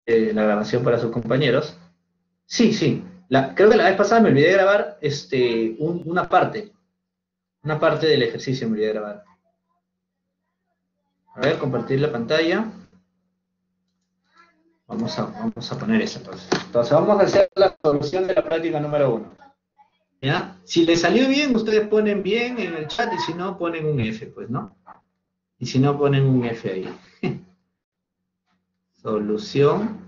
la grabación para sus compañeros. Sí, sí. Creo que la vez pasada me olvidé de grabar una parte del ejercicio me olvidé de grabar. A ver, compartir la pantalla. Vamos a poner eso entonces. Entonces vamos a hacer la solución de la práctica número 1. ¿Ya? Si les salió bien, ustedes ponen bien en el chat y si no, ponen un F, pues, ¿no? Y si no, ponen un F ahí. Solución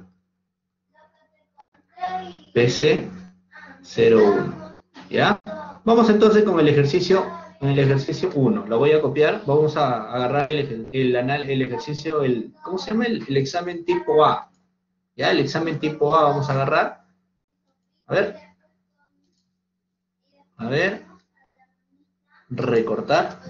PC01. ¿Ya? Vamos entonces con el ejercicio 1. Lo voy a copiar. Vamos a agarrar el ejercicio, ¿cómo se llama? El examen tipo A. ¿Ya? El examen tipo A vamos a agarrar. A ver. A ver. Recortar.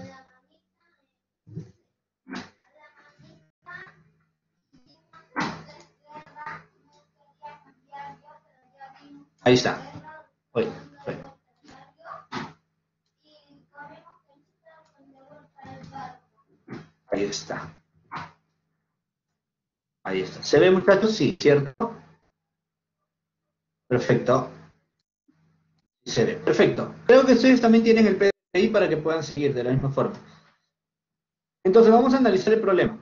Ahí está. Oye, fue. Ahí está. Ahí está. ¿Se ve, muchachos? Sí, ¿cierto? Perfecto. Se ve. Perfecto. Creo que ustedes también tienen el PDI para que puedan seguir de la misma forma. Entonces vamos a analizar el problema.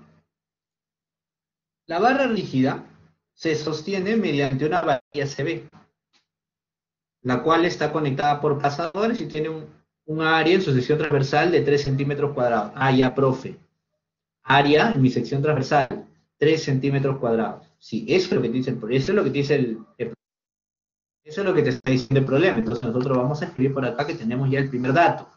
La barra rígida se sostiene mediante una varilla CB, la cual está conectada por pasadores y tiene un área en su sección transversal de 3 centímetros cuadrados. Ah, ya, profe. Área en mi sección transversal, 3 centímetros cuadrados. Sí, eso es lo que dice eso es lo que dice eso es lo que te está diciendo el problema. Entonces nosotros vamos a escribir por acá que tenemos ya el primer dato.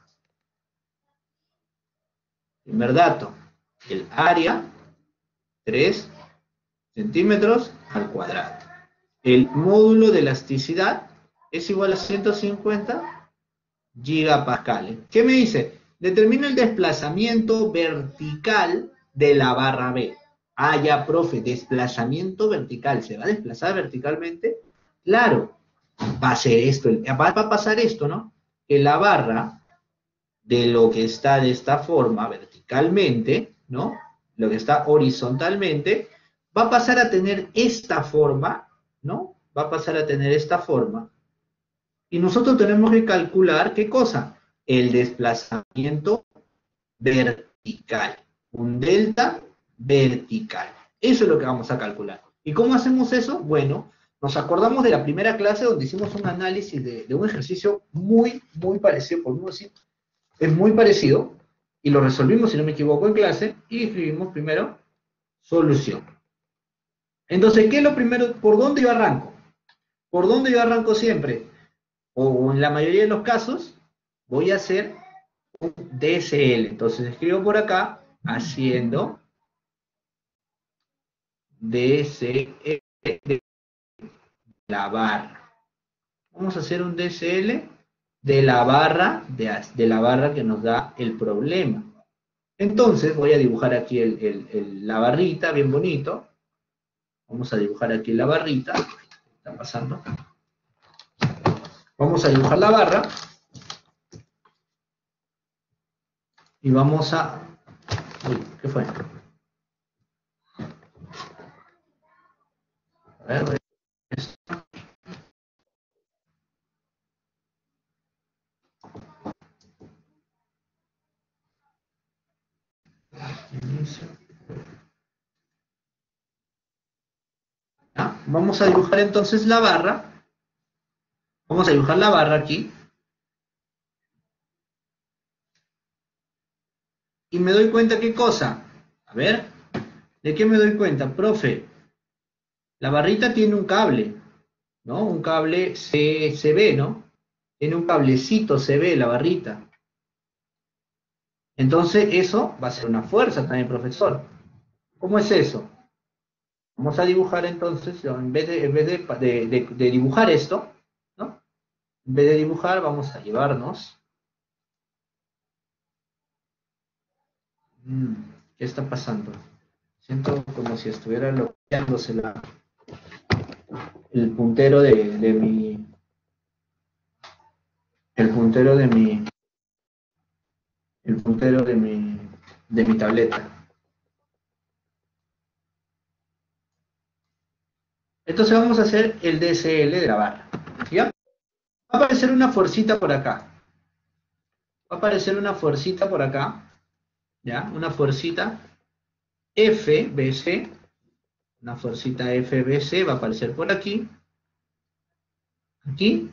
Primer dato, el área, 3 centímetros al cuadrado. El módulo de elasticidad es igual a 150 gigapascales. ¿Qué me dice? Determina el desplazamiento vertical de la barra B. Ah, ya, profe, desplazamiento vertical. ¿Se va a desplazar verticalmente? Claro, va a ser esto, va a pasar esto, ¿no? Que la barra de lo que está de esta forma verticalmente, ¿no? Lo que está horizontalmente, va a pasar a tener esta forma, ¿no? Va a pasar a tener esta forma. Y nosotros tenemos que calcular, ¿qué cosa? El desplazamiento vertical. Un delta vertical. Eso es lo que vamos a calcular. ¿Y cómo hacemos eso? Bueno, nos acordamos de la primera clase donde hicimos un análisis de un ejercicio muy parecido, por no decir, es muy parecido, y lo resolvimos, si no me equivoco, en clase, y escribimos primero solución. Entonces, ¿qué es lo primero? ¿Por dónde yo arranco? ¿Por dónde yo arranco siempre? O en la mayoría de los casos, voy a hacer un DSL. Entonces escribo por acá, haciendo DSL de la barra. Vamos a hacer un DSL de la barra, de la barra que nos da el problema. Entonces voy a dibujar aquí la barrita, bien bonito. Vamos a dibujar aquí la barrita. ¿Qué está pasando? Vamos a dibujar la barra. Y vamos a... Uy, ¿qué fue? A ver, esto. ¿Ah? Vamos a dibujar entonces la barra. Vamos a dibujar la barra aquí. Y me doy cuenta, ¿qué cosa? A ver, ¿de qué me doy cuenta? Profe, la barrita tiene un cable, ¿no? Un cable CB, ¿no? Tiene un cablecito CB la barrita. Entonces eso va a ser una fuerza también, profesor. ¿Cómo es eso? Vamos a dibujar entonces, en vez de dibujar esto, ¿no? En vez de dibujar, vamos a llevarnos. ¿Qué está pasando? Siento como si estuviera bloqueándose el puntero de mi. El puntero de mi. El puntero de mi tableta. Entonces vamos a hacer el DSL de la barra. ¿Ya? Va a aparecer una fuercita por acá. Va a aparecer una fuercita por acá. ¿Ya? Una fuercita FBC. Una fuercita FBC va a aparecer por aquí. Aquí.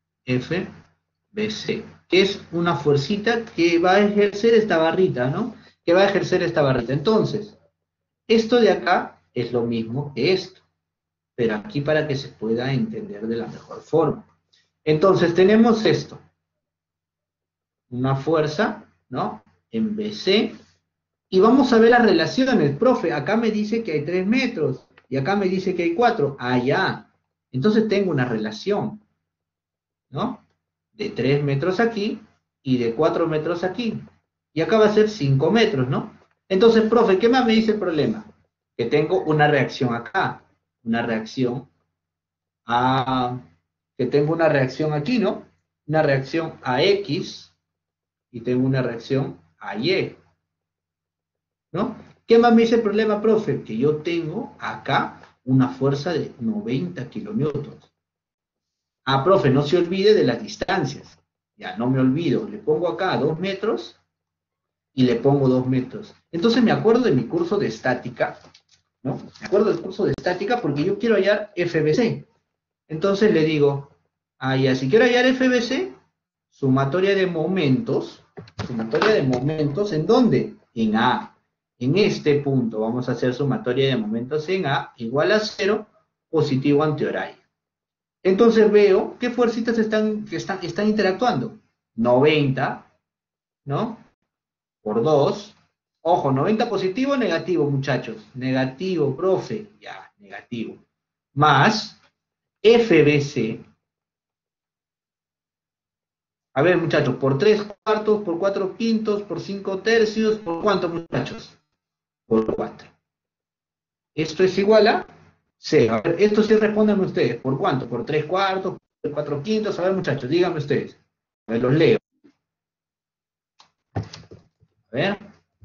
FBC. Que es una fuercita que va a ejercer esta barrita, ¿no? Que va a ejercer esta barrita. Entonces, esto de acá es lo mismo que esto. Pero aquí para que se pueda entender de la mejor forma. Entonces tenemos esto, una fuerza, ¿no? En BC, y vamos a ver las relaciones, profe, acá me dice que hay 3 metros, y acá me dice que hay 4, allá, entonces tengo una relación, ¿no? De 3 metros aquí, y de 4 metros aquí, y acá va a ser 5 metros, ¿no? Entonces, profe, ¿qué más me dice el problema? Que tengo una reacción acá, una reacción que tengo una reacción aquí, ¿no? Una reacción a X y tengo una reacción a Y, ¿no? ¿Qué más me dice el problema, profe? Que yo tengo acá una fuerza de 90 kilonewtons. Ah, profe, no se olvide de las distancias. Ya, no me olvido. Le pongo acá 2 metros y le pongo 2 metros. Entonces me acuerdo de mi curso de estática, ¿no? Me acuerdo del curso de estática porque yo quiero hallar FBC. Entonces le digo, ya, si quiero hallar FBC, sumatoria de momentos, ¿en dónde? En A. En este punto vamos a hacer sumatoria de momentos en A igual a 0, positivo antihorario. Entonces veo qué fuercitas están interactuando. 90, ¿no? Por 2. Ojo, 90 positivo o negativo, muchachos. Negativo, profe. Ya, negativo. Más FBC. A ver, muchachos, por 3 cuartos, por 4 quintos, por 5 tercios, ¿por cuánto, muchachos? Por 4. Esto es igual a 0. A ver, esto sí respondan ustedes. ¿Por cuánto? Por 3 cuartos, por 4 quintos. A ver, muchachos, díganme ustedes. A ver, los leo. A ver.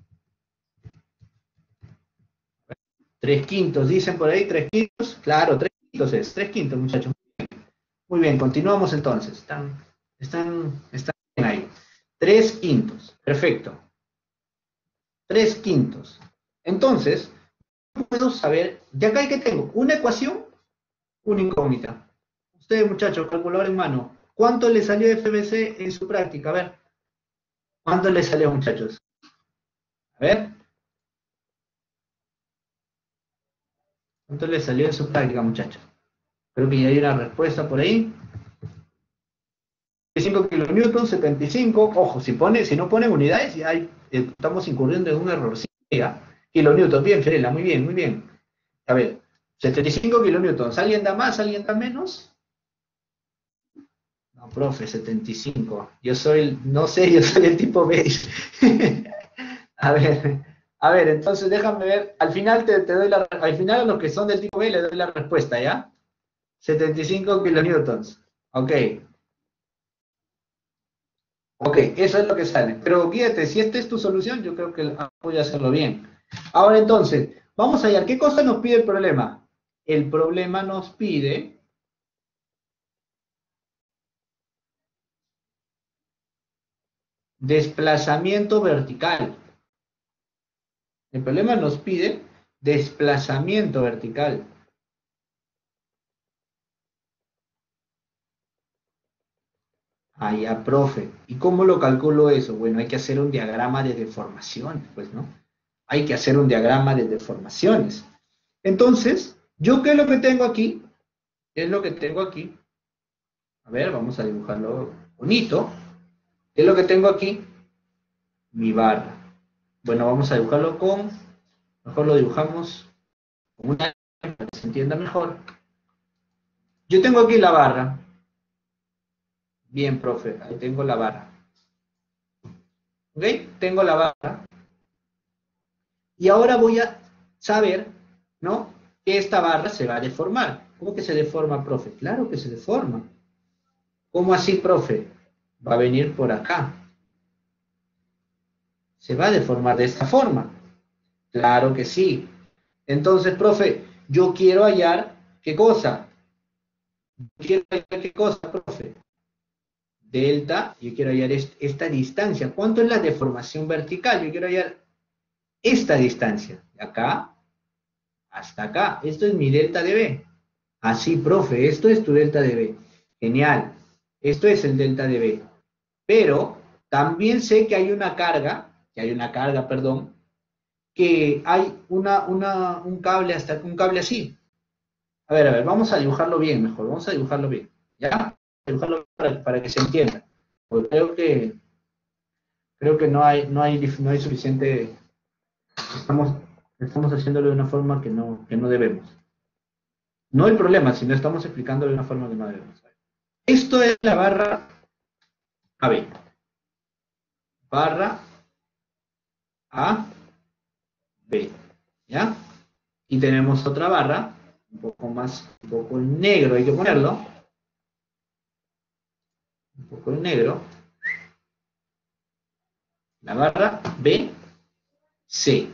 3 quintos, dicen por ahí, 3 quintos. Claro, 3 quintos es. 3 quintos, muchachos. Muy bien, continuamos entonces. Están bien ahí. 3 quintos. Perfecto. 3 quintos. Entonces, puedo saber, de acá que tengo una ecuación, una incógnita. Ustedes, muchachos, calculador en mano, ¿cuánto le salió de FBC en su práctica? A ver, ¿cuánto le salió, muchachos? A ver, ¿cuánto le salió en su práctica, muchachos? Creo que ya hay una respuesta por ahí. 75 kilonewtons, 75, ojo, si no pone unidades, ya estamos incurriendo en un error. Kilonewtons, bien, Ferela, muy bien, muy bien. A ver, 75 kilonewtons, ¿alguien da más, alguien da menos? No, profe, 75. Yo soy, no sé, yo soy el tipo B. A ver, entonces déjame ver. Al final al final a los que son del tipo B le doy la respuesta, ¿ya? 75 kilonewtons. Ok. Ok, eso es lo que sale. Pero fíjate, si esta es tu solución, yo creo que voy a hacerlo bien. Ahora entonces, vamos allá. ¿Qué cosa nos pide el problema? El problema nos pide desplazamiento vertical. El problema nos pide desplazamiento vertical. Ah, ya, profe. ¿Y cómo lo calculo eso? Bueno, hay que hacer un diagrama de deformaciones, pues, ¿no? Hay que hacer un diagrama de deformaciones. Entonces, ¿yo qué es lo que tengo aquí? ¿Qué es lo que tengo aquí? A ver, vamos a dibujarlo bonito. ¿Qué es lo que tengo aquí? Mi barra. Bueno, vamos a dibujarlo mejor lo dibujamos con una para que se entienda mejor. Yo tengo aquí la barra. Bien, profe, ahí tengo la barra. ¿Ok? Tengo la barra. Y ahora voy a saber, ¿no? Que esta barra se va a deformar. ¿Cómo que se deforma, profe? Claro que se deforma. ¿Cómo así, profe? Va a venir por acá. Se va a deformar de esta forma. Claro que sí. Entonces, profe, yo quiero hallar ¿Qué cosa? Quiero hallar qué cosa, profe. Delta, yo quiero hallar esta distancia. ¿Cuánto es la deformación vertical? Yo quiero hallar esta distancia. De acá hasta acá. Esto es mi delta de B. Así, profe, esto es tu delta de B. Genial. Esto es el delta de B. Pero también sé que hay una carga, perdón, que hay un cable un cable así. A ver, vamos a dibujarlo bien mejor, vamos a dibujarlo bien. ¿Ya? Dibujarlo para que se entienda. Porque creo que no hay suficiente, estamos haciéndolo de una forma que no debemos. No el problema, sino estamos explicándolo de una forma que no debemos. Esto es la barra AB. Barra AB. ¿Ya? Y tenemos otra barra, un poco en negro hay que ponerlo. Un poco en negro. La barra BC.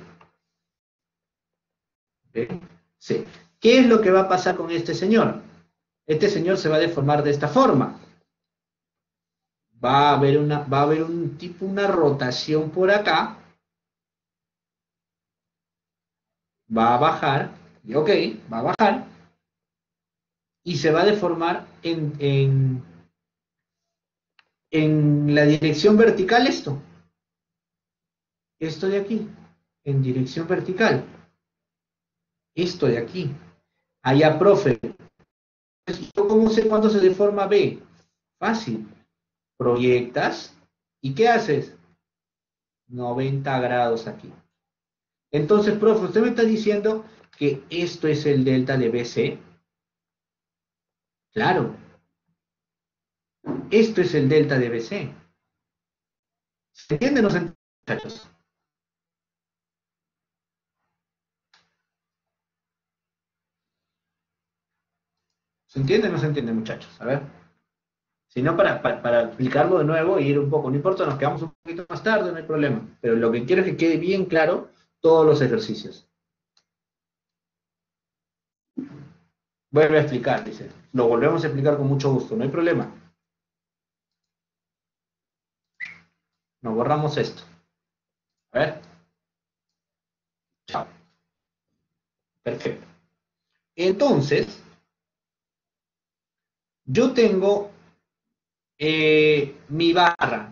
BC. ¿Qué es lo que va a pasar con este señor? Este señor se va a deformar de esta forma. Va a haber una rotación por acá. Va a bajar. Y ok, va a bajar. Y se va a deformar en la dirección vertical esto. Esto de aquí. En dirección vertical. Esto de aquí. Allá, profe. ¿Yo cómo sé cuándo se deforma B? Fácil. Proyectas. ¿Y qué haces? 90 grados aquí. Entonces, profe, usted me está diciendo que esto es el delta de BC. Claro. Esto es el delta de BC. ¿Se entiende o no se entiende, muchachos? ¿Se entiende o no se entiende, muchachos? A ver. Si no, para explicarlo de nuevo e ir un poco. No importa, nos quedamos un poquito más tarde, no hay problema. Pero lo que quiero es que quede bien claro todos los ejercicios. Vuelve a explicar, dice. Lo volvemos a explicar con mucho gusto, no hay problema. Nos borramos esto. A ver. Chao. Perfecto. Entonces, yo tengo mi barra.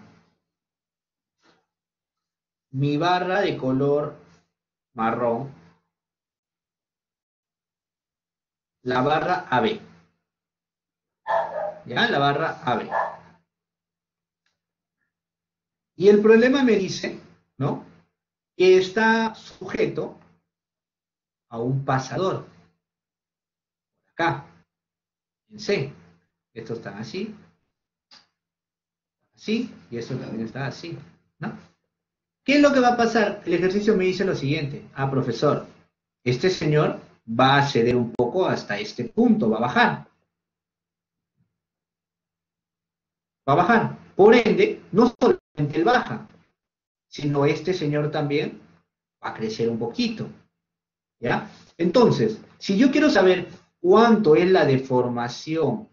Mi barra de color marrón. La barra AB. ¿Ya? La barra AB. Y el problema me dice, ¿no? Que está sujeto a un pasador. Acá, en C. Estos están así, así, y esto también está así, ¿no? ¿Qué es lo que va a pasar? El ejercicio me dice lo siguiente. Ah, profesor, este señor va a ceder un poco hasta este punto, va a bajar. Va a bajar. Por ende, no solamente él baja, sino este señor también va a crecer un poquito. ¿Ya? Entonces, si yo quiero saber cuánto es la deformación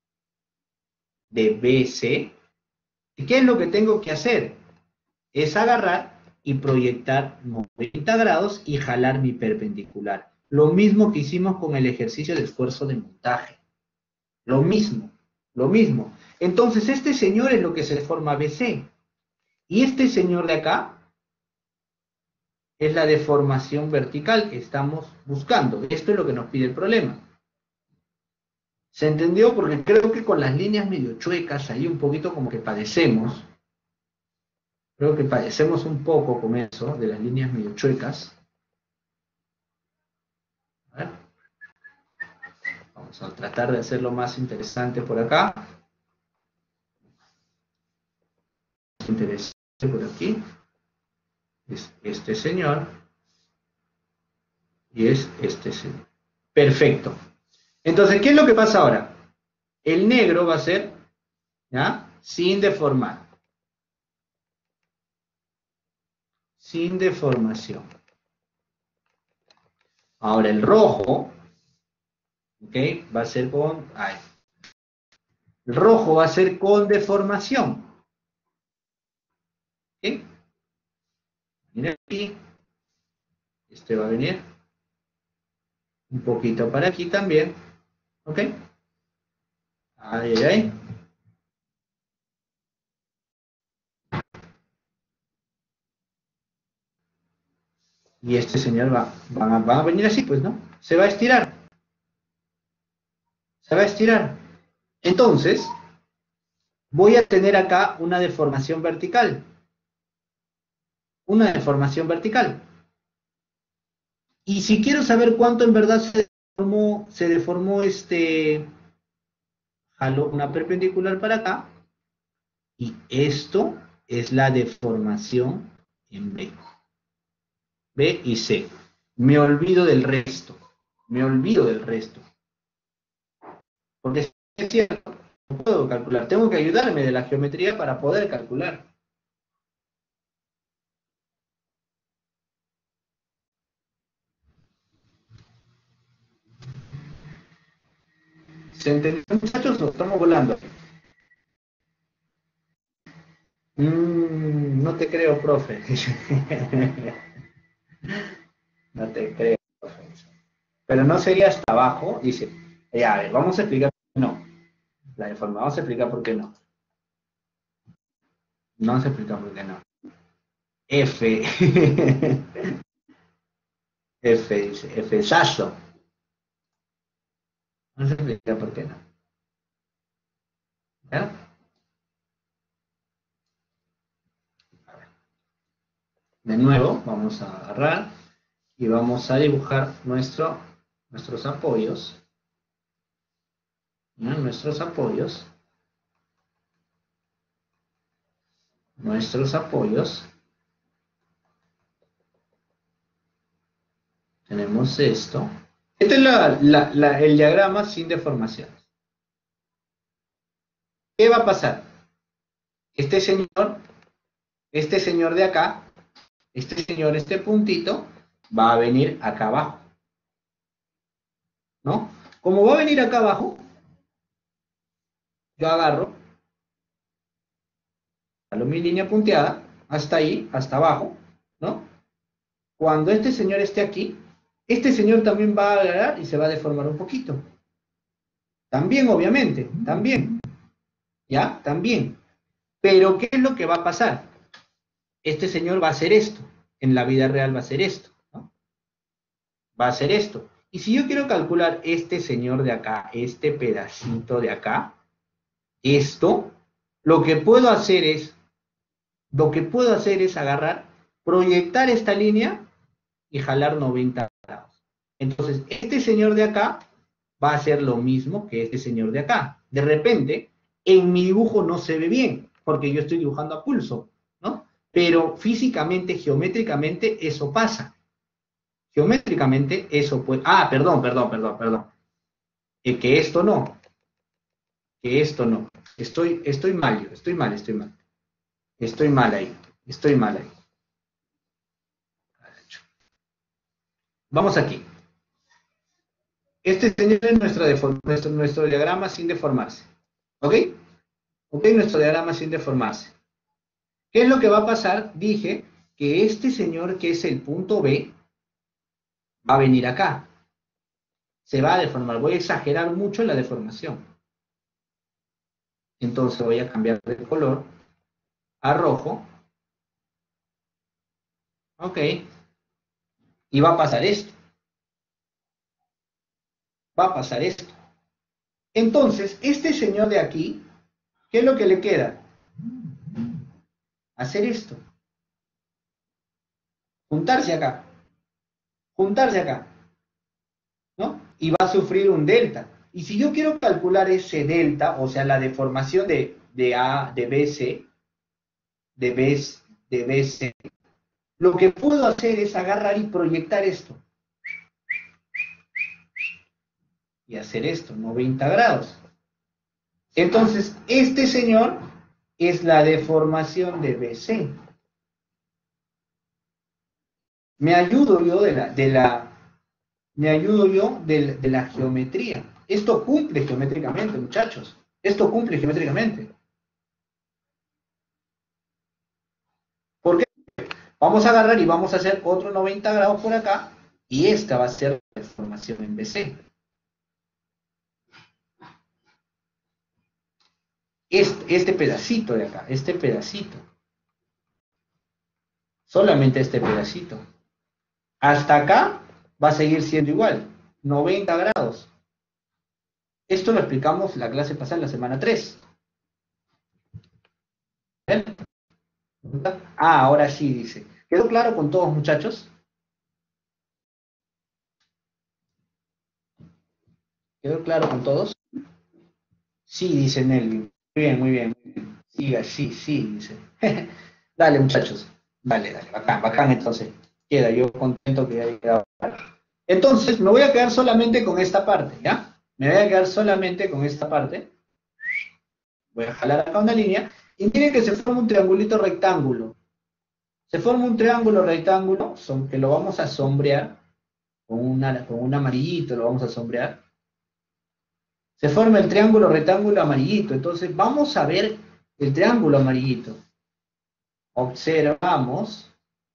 de BC, ¿qué es lo que tengo que hacer? Es agarrar y proyectar 90 grados y jalar mi perpendicular. Lo mismo que hicimos con el ejercicio de esfuerzo de montaje. Lo mismo, lo mismo. Entonces, este señor es lo que se deforma BC. Y este señor de acá es la deformación vertical que estamos buscando. Esto es lo que nos pide el problema. ¿Se entendió? Porque creo que con las líneas medio chuecas, ahí un poquito como que padecemos. Creo que padecemos un poco con eso, de las líneas medio chuecas. A ver. Vamos a tratar de hacerlo más interesante por acá. Interesante por aquí. Es este señor. Y es este señor. Perfecto. Entonces, ¿qué es lo que pasa ahora? El negro va a ser, ¿ya? Sin deformar. Sin deformación. Ahora el rojo ¿Ok? Va a ser con... Ay. El rojo va a ser con deformación. ¿Ok? Mira aquí. Este va a venir un poquito para aquí también. ¿Ok? Ahí, ahí. Y este señor va a venir así, pues, ¿no? Se va a estirar. Se va a estirar. Entonces, voy a tener acá una deformación vertical. Una deformación vertical. Y si quiero saber cuánto en verdad se deformó jalo una perpendicular para acá, y esto es la deformación en B. B y C. Me olvido del resto. Me olvido del resto. Porque es cierto, no puedo calcular. Tengo que ayudarme de la geometría para poder calcular. ¿Se entendió, muchachos? Nos estamos volando. No te creo, profe. No te creo, profe. Pero no sería hasta abajo, dice. Ya, a ver, vamos a explicar por qué no. La deforma, vamos a explicar por qué no. No vamos a explicar por qué no. F. F, dice. F, sazo. Vamos a explicar por qué no. ¿Ya? De nuevo, vamos a agarrar y vamos a dibujar nuestros apoyos. ¿Ya? Nuestros apoyos. Nuestros apoyos. Tenemos esto. Este es el diagrama sin deformaciones. ¿Qué va a pasar? Este señor de acá, este puntito, va a venir acá abajo. ¿No? Como va a venir acá abajo, yo agarro, jalo mi línea punteada, hasta ahí, hasta abajo, ¿no? Cuando este señor esté aquí, este señor también va a agarrar y se va a deformar un poquito. También, obviamente, también. ¿Ya? También. Pero, ¿qué es lo que va a pasar? Este señor va a hacer esto. En la vida real va a hacer esto, ¿no? Va a hacer esto. Y si yo quiero calcular este señor de acá, este pedacito de acá, esto, lo que puedo hacer es agarrar, proyectar esta línea y jalar 90 grados. Entonces, este señor de acá va a hacer lo mismo que este señor de acá. De repente, en mi dibujo no se ve bien, porque yo estoy dibujando a pulso, ¿no? Pero físicamente, geométricamente, eso pasa. Geométricamente, eso puede... Ah, perdón. Que esto no. Que esto no. Estoy mal yo, estoy mal. Estoy mal ahí. Estoy mal ahí. Vamos aquí. Este señor es nuestro diagrama sin deformarse. ¿Ok? Ok, nuestro diagrama sin deformarse. ¿Qué es lo que va a pasar? Dije que este señor, que es el punto B, va a venir acá. Se va a deformar. Voy a exagerar mucho la deformación. Entonces voy a cambiar de color a rojo. Ok. Y va a pasar esto. Va a pasar esto. Entonces, este señor de aquí, ¿qué es lo que le queda? Hacer esto. Juntarse acá. Juntarse acá. ¿No? Y va a sufrir un delta. Y si yo quiero calcular ese delta, o sea, la deformación de A, de BC, de BC, lo que puedo hacer es agarrar y proyectar esto. Y hacer esto, 90 grados. Entonces, este señor es la deformación de BC. Me ayudo yo me ayudo yo de la geometría. Esto cumple geométricamente, muchachos. Esto cumple geométricamente. ¿Por qué? Vamos a agarrar y vamos a hacer otro 90 grados por acá, y esta va a ser la deformación en BC. Este pedacito de acá, este pedacito. Solamente este pedacito. Hasta acá va a seguir siendo igual, 90 grados. Esto lo explicamos la clase pasada, en la semana 3. ¿Ven? Ah, ahora sí, dice. ¿Quedó claro con todos, muchachos? ¿Quedó claro con todos? Sí, dice Nelly. Muy bien, muy bien, muy bien. Siga, sí, sí, dice. Dale, muchachos. Dale, dale, bacán, bacán, entonces. Queda, yo contento que haya quedado claro. Entonces, me voy a quedar solamente con esta parte, ¿ya? Me voy a quedar solamente con esta parte. Voy a jalar acá una línea. Y miren que se forma un triangulito rectángulo. Se forma un triángulo rectángulo, que lo vamos a sombrear con un amarillito, lo vamos a sombrear. Se forma el triángulo rectángulo amarillito. Entonces, vamos a ver el triángulo amarillito. Observamos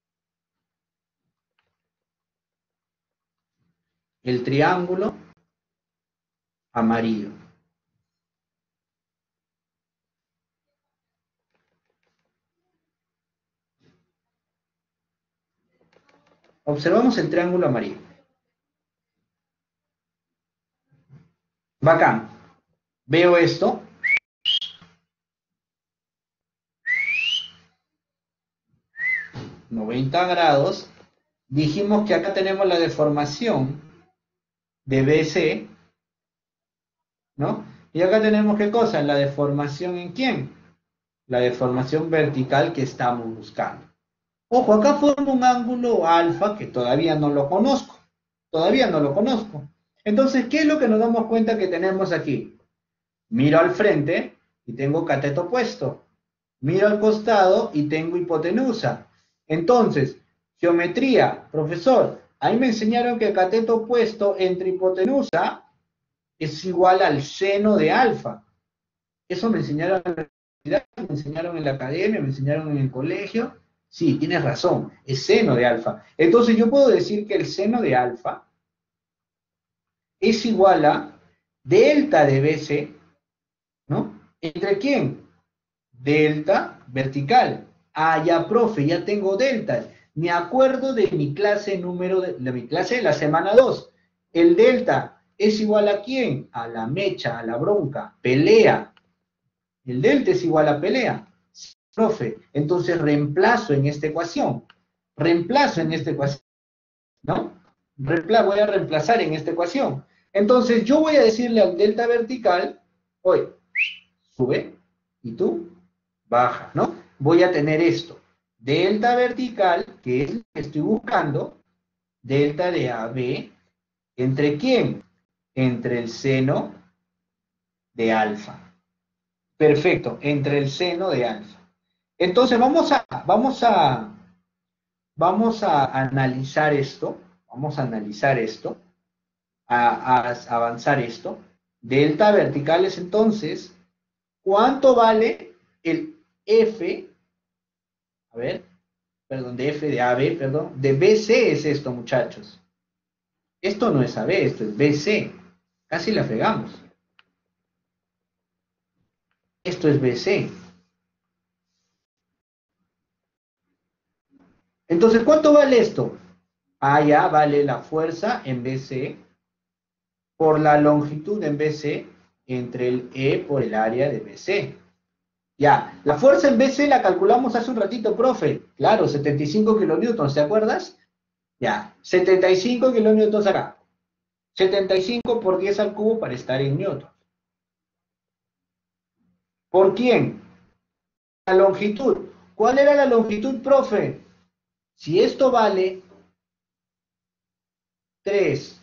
el triángulo amarillo. Observamos el triángulo amarillo. Bacán. Veo esto. ...90 grados... Dijimos que acá tenemos la deformación de BC, ¿no? Y acá tenemos, ¿qué cosa? La deformación ¿en quién? La deformación vertical que estamos buscando. Ojo, acá forma un ángulo alfa que todavía no lo conozco. Todavía no lo conozco. Entonces, ¿qué es lo que nos damos cuenta que tenemos aquí? Miro al frente y tengo cateto opuesto. Miro al costado y tengo hipotenusa. Entonces, geometría, profesor, ahí me enseñaron que el cateto opuesto entre hipotenusa es igual al seno de alfa. Eso me enseñaron en la universidad, me enseñaron en la academia, me enseñaron en el colegio. Sí, tienes razón, es seno de alfa. Entonces yo puedo decir que el seno de alfa es igual a delta de BC, ¿no? ¿Entre quién? Delta vertical. Ah, ya, profe, ya tengo delta. Me acuerdo de mi clase de mi clase de la semana 2. El delta es igual a quién? A la mecha, a la bronca, pelea. El delta es igual a pelea. Sí, profe, entonces reemplazo en esta ecuación. Reemplazo en esta ecuación, ¿no? Voy a reemplazar en esta ecuación. Entonces yo voy a decirle al delta vertical, oye, sube, y tú baja, ¿no? Voy a tener esto. Delta vertical, que es lo que estoy buscando, delta de AB, ¿entre quién? Entre el seno de alfa. Perfecto, entre el seno de alfa. Entonces vamos a analizar esto, vamos a analizar esto, a avanzar esto. Delta vertical es entonces, ¿cuánto vale el F? A ver, perdón, de F de AB, perdón, de BC es esto, muchachos. Esto no es AB, esto es BC. Casi la fregamos. Esto es BC. Entonces, ¿cuánto vale esto? Ah, ya vale la fuerza en BC por la longitud en BC entre el E por el área de BC. Ya, la fuerza en BC la calculamos hace un ratito, profe. Claro, 75 kilonewtons, ¿te acuerdas? Ya, 75 kilonewtons acá. 75 por 10 al cubo para estar en newton. ¿Por quién? La longitud. ¿Cuál era la longitud, profe? Si esto vale 3,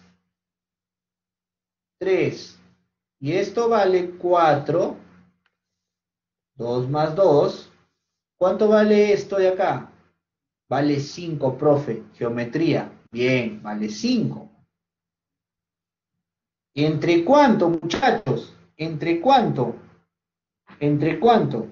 3, y esto vale 4, 2 más 2, ¿cuánto vale esto de acá? Vale 5, profe. Geometría. Bien, vale 5. ¿Entre cuánto, muchachos? ¿Entre cuánto? ¿Entre cuánto?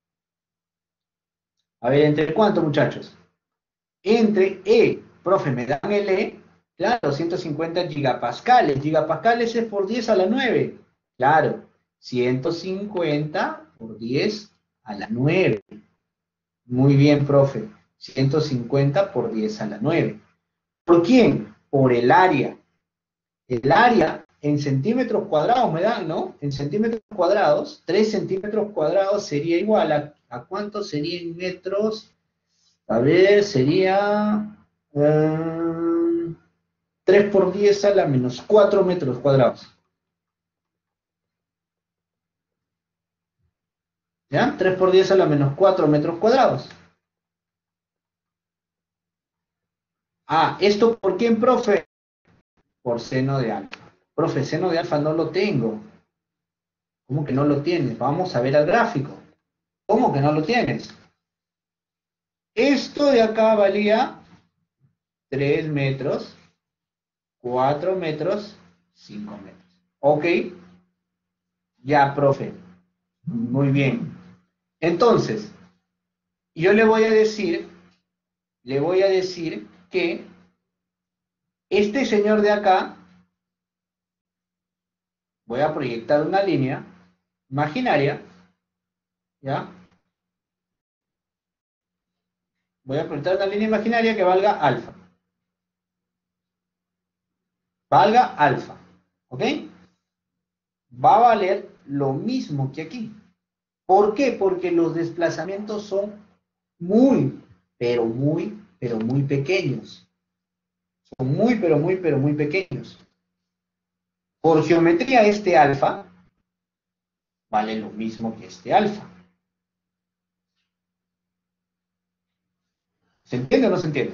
A ver, ¿entre cuánto, muchachos? Entre profe, me dan el claro, 150 gigapascales. Gigapascales es por 10 a la 9. Claro, 150 por 10 a la 9. Muy bien, profe. 150 por 10 a la 9. ¿Por quién? Por el área. El área en centímetros cuadrados me dan, ¿no? En centímetros cuadrados, 3 centímetros cuadrados sería igual a ¿cuánto sería en metros? A ver, sería 3 por 10 a la menos 4 metros cuadrados. ¿Ya? 3 por 10 a la menos 4 metros cuadrados. Ah, ¿esto por quién, profe? Por seno de alfa. Profe, seno de alfa no lo tengo. ¿Cómo que no lo tienes? Vamos a ver el gráfico. ¿Cómo que no lo tienes? Esto de acá valía 3 metros, 4 metros, 5 metros. ¿Ok? Ya, profe. Muy bien. Entonces, yo le voy a decir que este señor de acá, voy a proyectar una línea imaginaria, ¿ya? Voy a proyectar una línea imaginaria que valga alfa. Valga alfa, ¿ok? Va a valer lo mismo que aquí. ¿Por qué? Porque los desplazamientos son muy, pero muy pequeños. Son muy, pero muy pequeños. Por geometría, este alfa vale lo mismo que este alfa. ¿Se entiende o no se entiende?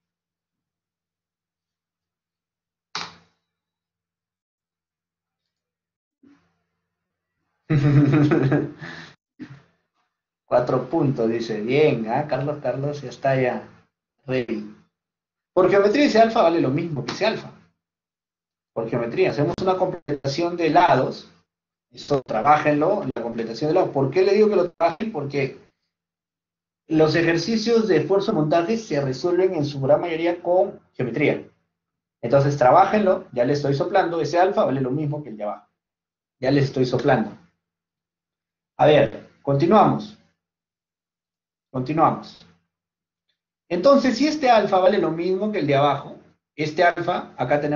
Cuatro puntos, dice. Bien, ¿ah? Carlos ya está ya ready. Por geometría ese alfa vale lo mismo que ese alfa. Por geometría, hacemos una completación de lados. Esto, trabajenlo, la completación de lados. ¿Por qué le digo que lo trabajen? Porque los ejercicios de esfuerzo montaje se resuelven en su gran mayoría con geometría. Entonces, trabajenlo, ya le estoy soplando. Ese alfa vale lo mismo que el de abajo. Ya les estoy soplando. A ver, continuamos. Continuamos. Entonces, si este alfa vale lo mismo que el de abajo, este alfa,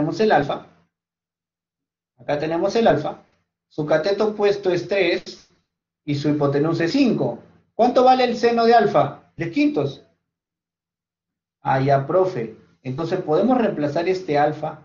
acá tenemos el alfa, su cateto opuesto es 3 y su hipotenusa es 5. ¿Cuánto vale el seno de alfa? 3 quintos. Ah, ya, profe. Entonces, ¿podemos reemplazar este alfa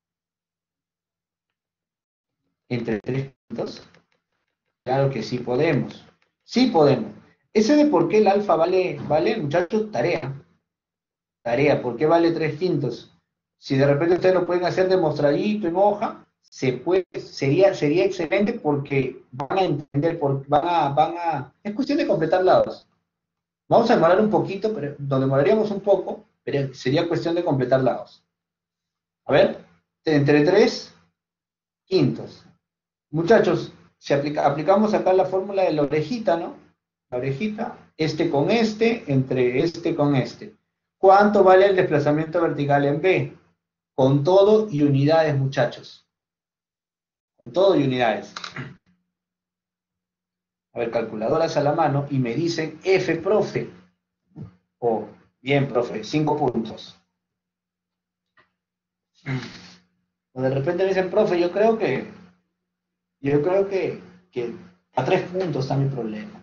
entre 3 quintos? Claro que sí podemos. Sí podemos. Ese de por qué el alfa vale, muchachos, tarea. Tarea, ¿por qué vale 3 quintos? Si de repente ustedes lo pueden hacer demostradito en hoja, sería excelente porque van a entender, es cuestión de completar lados. Vamos a demorar un poquito, pero nos demoraríamos un poco, pero sería cuestión de completar lados. A ver, entre 3 quintos. Muchachos, si aplicamos acá la fórmula de la orejita, ¿no? La orejita, este con este con este. ¿Cuánto vale el desplazamiento vertical en B? Con todo y unidades, muchachos. Con todo y unidades. A ver, calculadoras a la mano y me dicen F, profe. Oh, bien, profe, 5 puntos. O de repente me dicen, profe, yo creo que a 3 puntos está mi problema.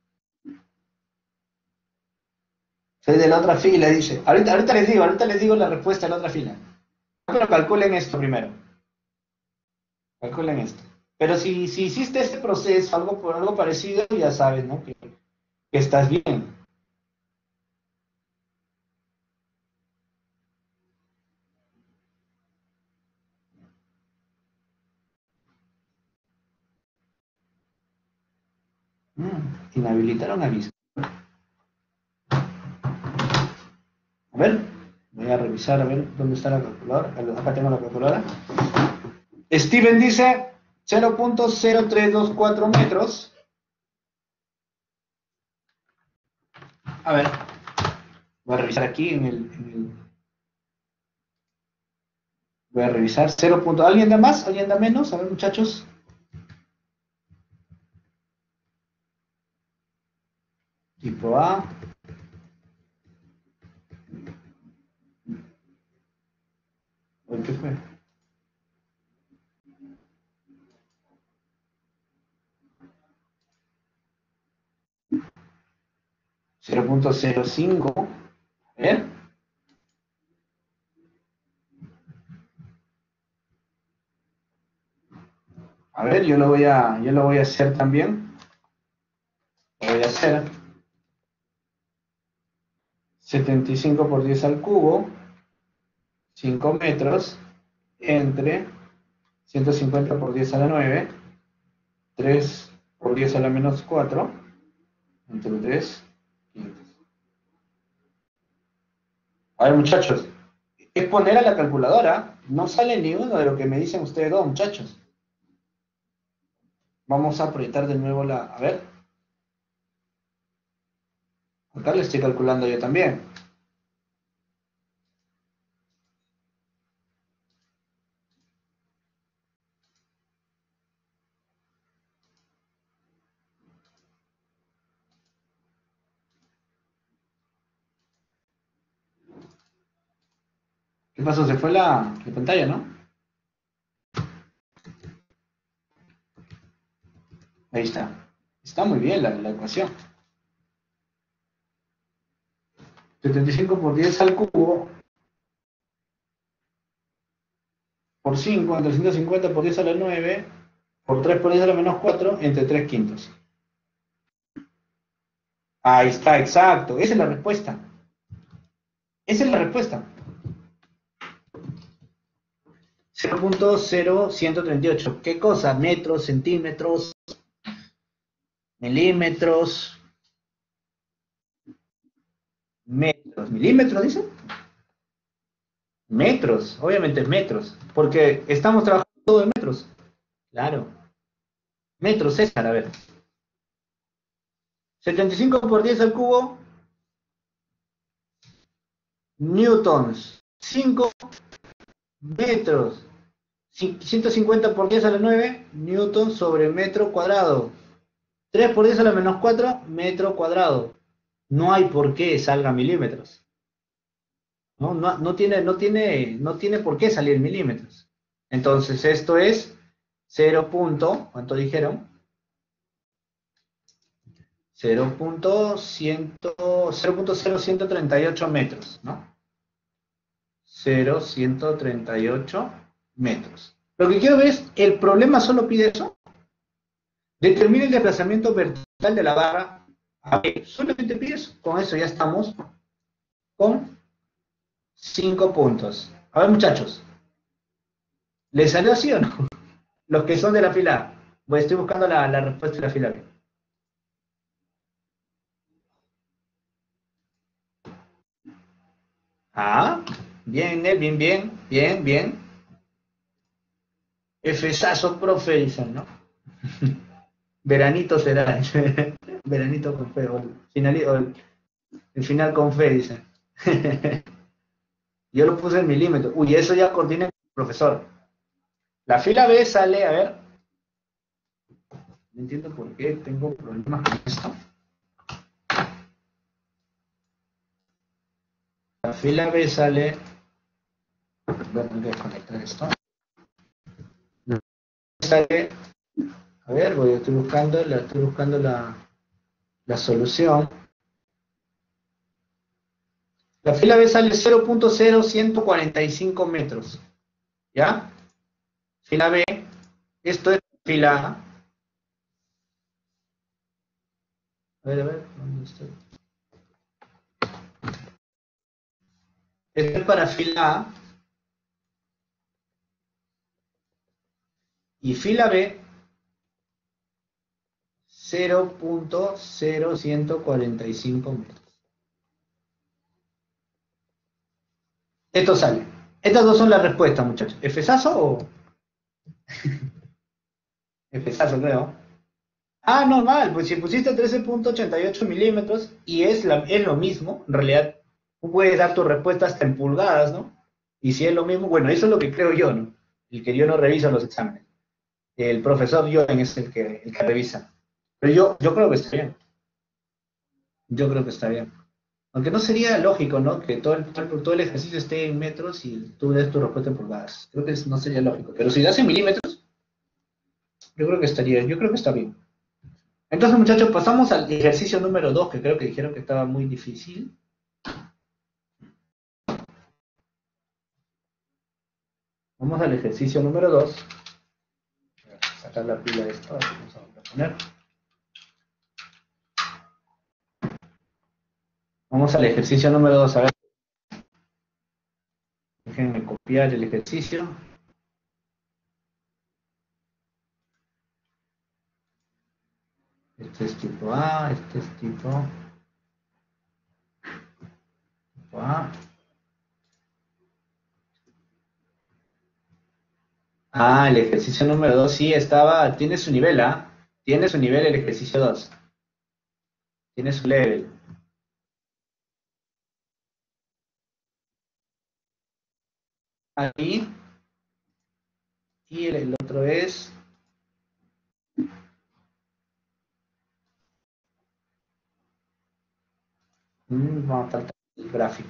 Soy de la otra fila, dice. Ahorita les digo la respuesta de la otra fila. Pero calculen esto primero. Calculen esto. Pero si hiciste este proceso, algo parecido, ya sabes, ¿no? Que estás bien. Inhabilitaron aviso. A ver, voy a revisar a ver dónde está la calculadora. Acá tengo la calculadora. Steven dice 0.0324 metros. A ver, voy a revisar aquí en el voy a revisar 0. ¿Alguien da más? ¿Alguien da menos? A ver, muchachos. Tipo A. ¿Qué fue? .05. A ver. A ver, yo lo voy a hacer también. Lo voy a hacer. 75 por 10 al cubo. 5 metros. Entre 150 por 10 a la 9. 3 por 10 a la menos 4. Entre 3 quintos. A ver, muchachos. Es poner a la calculadora. No sale ni uno de lo que me dicen ustedes dos, muchachos. Vamos a proyectar de nuevo la... A ver. Acá le estoy calculando yo también. ¿Qué pasó? Se fue la pantalla, ¿no? Ahí está. Está muy bien la ecuación. 75 por 10 al cubo por 5 entre 150 por 10 a la 9 por 3 por 10 a la menos 4 entre 3 quintos. Ahí está, exacto. Esa es la respuesta. Esa es la respuesta. 0.0138. ¿Qué cosa? Metros, centímetros, milímetros, metros. ¿Milímetros, dice? Metros, obviamente metros. Porque estamos trabajando todo en metros. Claro. Metros, César, a ver. 75 por 10 al cubo. Newtons. 5 metros. 150 por 10 a la 9, newton sobre metro cuadrado. 3 por 10 a la menos 4, metro cuadrado. No hay por qué salga milímetros. No tiene por qué salir milímetros. Entonces esto es 0. ¿Cuánto dijeron? 0.0138 metros, ¿no? 0.138 metros. Lo que quiero ver es, ¿el problema solo pide eso? Determine el desplazamiento vertical de la barra a B. Solamente pide eso. Con eso ya estamos con 5 puntos. A ver, muchachos. ¿Les salió así o no? Los que son de la fila A. Pues estoy buscando la respuesta de la fila B. Ah, bien, bien. Efesazo, profe, dicen, ¿no? Veranito será. Veranito con fe. El final con fe, dicen. Yo lo puse en milímetros. Uy, eso ya coordina con el profesor. La fila B sale, a ver. No entiendo por qué tengo problemas con esto. La fila B sale. Voy a tener que desconectar esto. Sale. A ver, estoy buscando la solución. La fila B sale 0.0145 metros. ¿Ya? Fila B. Esto es fila A. A ver, ¿dónde estoy? Esto es para fila A. Y fila B, 0.0145 metros. Esto sale. Estas dos son las respuestas, muchachos. ¿Efesazo o...? Efesazo, creo. Ah, normal, pues si pusiste 13.88 milímetros y es lo mismo, en realidad tú puedes dar tu respuesta hasta en pulgadas, ¿no? Y si es lo mismo, bueno, eso es lo que creo yo, ¿no? El que yo no reviso los exámenes. El profesor Joen es el que revisa. Pero yo creo que está bien. Yo creo que está bien. Aunque no sería lógico, ¿no? Que todo el ejercicio esté en metros y tú des tu respuesta en pulgadas. Creo que no sería lógico. Pero si das en milímetros, yo creo que está bien. Entonces, muchachos, pasamos al ejercicio número 2, que creo que dijeron que estaba muy difícil. Vamos al ejercicio número 2. Sacar la pila de esto. Vamos a poner. Vamos al ejercicio número 2. A ver. Déjenme copiar el ejercicio. Este es tipo A, este es tipo A. Ah, el ejercicio número 2 sí estaba, tiene su nivel, ¿ah? Tiene su nivel el ejercicio 2. Tiene su level. Ahí. Y el otro es. Vamos a tratar el gráfico.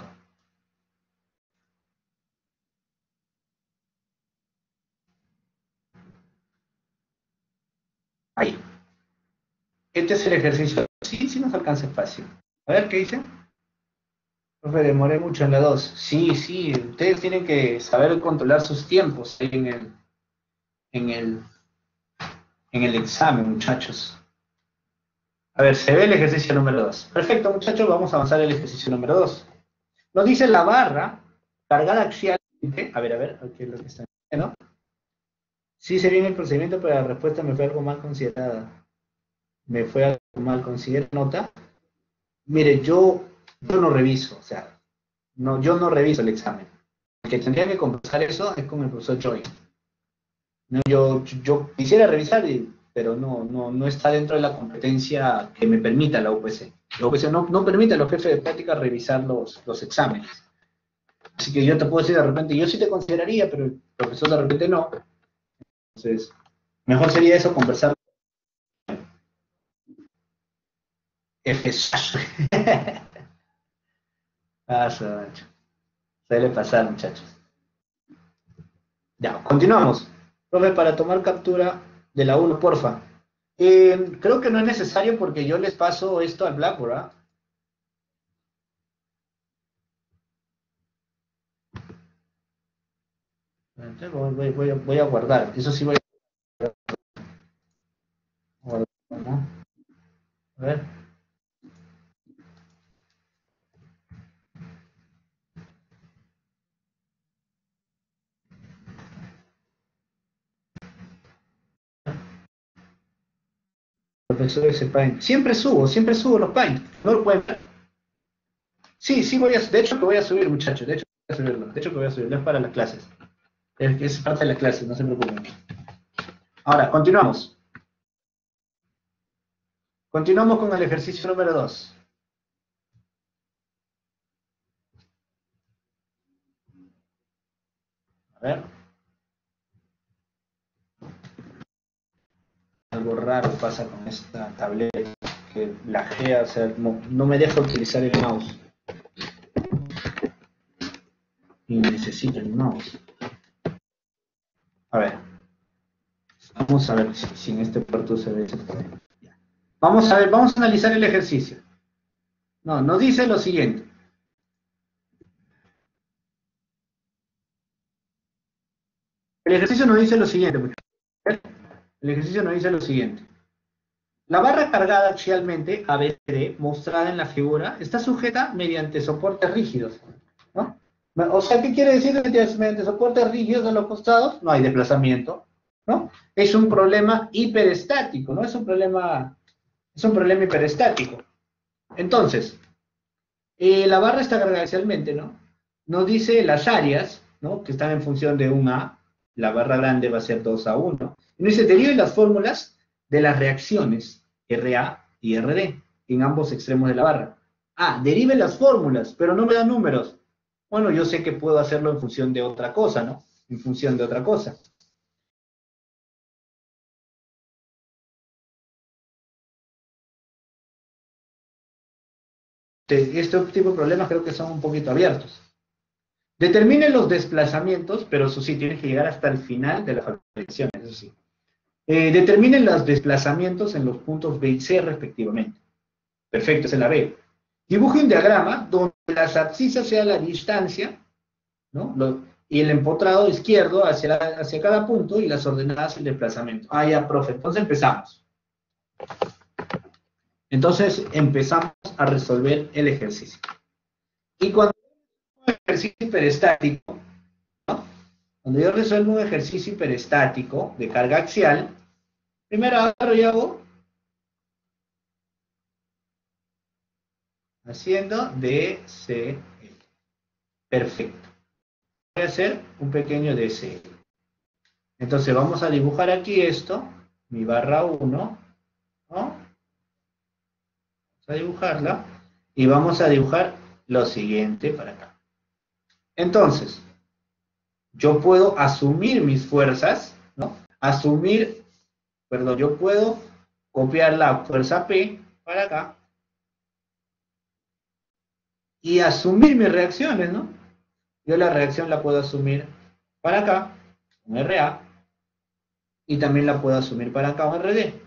Ahí. Este es el ejercicio. Sí, sí nos alcanza fácil. A ver, ¿qué dice? Profe, demoré mucho en la 2. Sí, sí, ustedes tienen que saber controlar sus tiempos ahí en el, en el examen, muchachos. A ver, se ve el ejercicio número 2. Perfecto, muchachos, vamos a avanzar al ejercicio número 2. Nos dice la barra cargada axialmente. A ver, aquí es lo que está diciendo. Sí, se viene el procedimiento, pero la respuesta me fue algo mal considerada. Me fue algo mal considerada. ¿Nota? Mire, yo no reviso, o sea, no, yo no reviso el examen. El que tendría que conversar eso es con el profesor Choi. No, yo quisiera revisar, pero no está dentro de la competencia que me permita la UPC. La UPC no permite a los jefes de práctica revisar los exámenes. Así que yo te puedo decir de repente, yo sí te consideraría, pero el profesor de repente no. Entonces, mejor sería eso, conversar. Pasa, suele pasar, muchachos. Ya, continuamos. Profe, para tomar captura de la 1, porfa. Creo que no es necesario porque yo les paso esto al Blackboard, ¿ah? Voy a guardar. Eso sí voy a guardar, ¿no? A ver. Profesor ese Paint. Siempre subo los Paint. No lo pueden ver. Sí, sí voy a, de hecho que voy a subir, muchachos. De hecho que voy a subirlo. De hecho que voy a subirlo. Es para las clases. Es parte de las clases, no se preocupen. Ahora, continuamos. Continuamos con el ejercicio número 2. A ver. Algo raro pasa con esta tableta. Que lajea, o sea, no me deja utilizar el mouse. Y necesito el mouse. A ver. Vamos a ver si en este puerto se ve. Vamos a ver, vamos a analizar el ejercicio. No, nos dice lo siguiente. El ejercicio nos dice lo siguiente, muchachos. El ejercicio nos dice lo siguiente. La barra cargada axialmente, ABCD, mostrada en la figura, está sujeta mediante soportes rígidos, ¿no? O sea, ¿qué quiere decir mediante soportes rígidos a los costados? No hay desplazamiento, ¿no? Es un problema hiperestático, ¿no? Es un problema hiperestático. Entonces, la barra está cargada axialmente, ¿no? Nos dice las áreas, ¿no? Que están en función de un A, la barra grande va a ser 2A1. Y nos dice, derive las fórmulas de las reacciones RA y RD en ambos extremos de la barra. Ah, derive las fórmulas, pero no me dan números. Bueno, yo sé que puedo hacerlo en función de otra cosa, ¿no? En función de otra cosa. Este tipo de problemas creo que son un poquito abiertos. Determine los desplazamientos, pero eso sí, tienes que llegar hasta el final de la factorización, eso sí. Determinen los desplazamientos en los puntos B y C respectivamente. Perfecto, esa es la B. Dibuje un diagrama donde las abscisas sea la distancia, ¿no? Y el empotrado izquierdo hacia cada punto y las ordenadas el desplazamiento. Ah, ya, profe. Entonces empezamos. Entonces empezamos a resolver el ejercicio. Y cuando un ejercicio hiperestático, ¿no? Cuando yo resuelvo un ejercicio hiperestático de carga axial, primero agarro y hago haciendo DCL. Perfecto. Voy a hacer un pequeño DCL. Entonces vamos a dibujar aquí esto, mi barra 1, ¿no? Vamos a dibujarla y vamos a dibujar lo siguiente para acá. Entonces, yo puedo asumir mis fuerzas, ¿no? Yo puedo copiar la fuerza P para acá y asumir mis reacciones, ¿no? Yo la reacción la puedo asumir para acá, un RA, y también la puedo asumir para acá, un RD.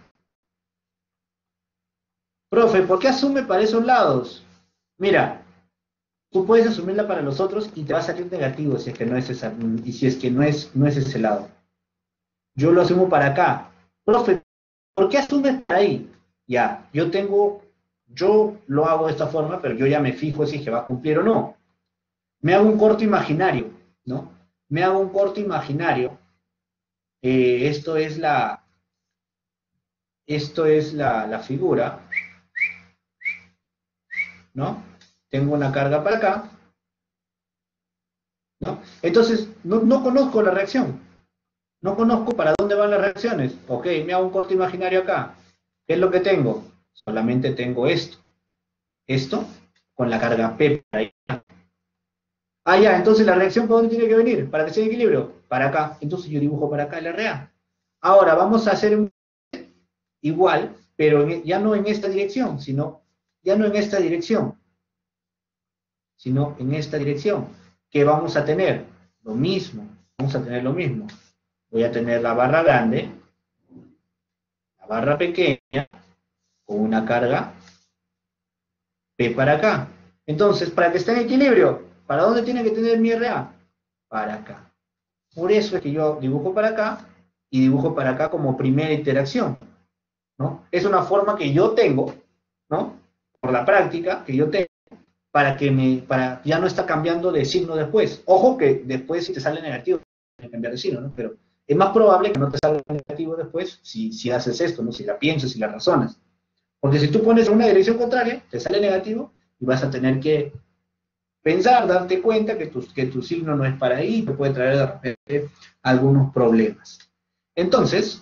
Profe, ¿por qué asume para esos lados? Mira, tú puedes asumirla para los otros y te va a salir negativo si es que no es esa, y si es que no es ese lado. Yo lo asumo para acá. Profe, ¿por qué asumes para ahí? Ya, yo lo hago de esta forma, pero yo ya me fijo si es que va a cumplir o no. Me hago un corto imaginario, ¿no? Me hago un corto imaginario. Esto es la figura, ¿no? Tengo una carga para acá, ¿no? Entonces, no conozco la reacción. No conozco para dónde van las reacciones. Ok, me hago un corto imaginario acá. ¿Qué es lo que tengo? Solamente tengo esto. Esto con la carga P para ahí. Ah, ya, entonces la reacción ¿para dónde tiene que venir? Para que sea equilibrio. Para acá. Entonces yo dibujo para acá el RA. Ahora vamos a hacer igual, pero ya no en esta dirección, sino en esta dirección. ¿Qué vamos a tener? Lo mismo. Vamos a tener lo mismo. Voy a tener la barra grande, la barra pequeña, con una carga P para acá. Entonces, para que esté en equilibrio, ¿para dónde tiene que tener mi RA? Para acá. Por eso es que yo dibujo para acá y dibujo para acá como primera interacción, ¿no? Es una forma que yo tengo, ¿no? Por la práctica que yo tengo, para ya no está cambiando de signo después. Ojo que después si te sale negativo, tienes que cambiar de signo, ¿no? Pero es más probable que no te salga negativo después si haces esto, ¿no? Si la piensas, si la razonas. Porque si tú pones en una dirección contraria, te sale negativo y vas a tener que pensar, darte cuenta que tu signo no es para ahí, te puede traer de repente algunos problemas. Entonces,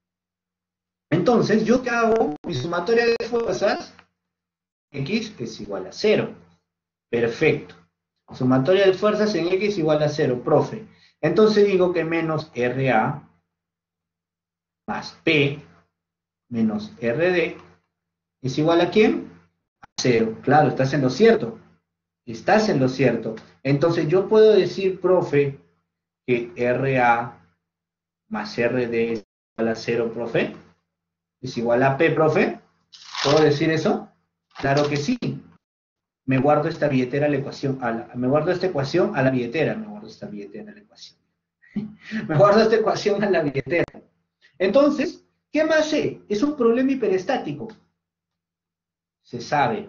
¿yo qué hago? Mi sumatoria de fuerzas, X es igual a 0. Perfecto. Sumatoria de fuerzas en X igual a 0, profe. Entonces digo que menos RA más P menos RD es igual a ¿quién? A 0. Claro, estás en lo cierto. Estás en lo cierto. Entonces yo puedo decir, profe, que RA más RD es igual a 0, profe. Es igual a P, profe. ¿Puedo decir eso? Claro que sí. Me guardo esta billetera a la ecuación, me guardo esta ecuación a la billetera, me guardo esta billetera a la ecuación. Me guardo esta ecuación a la billetera. Entonces, ¿qué más sé? Es un problema hiperestático. Se sabe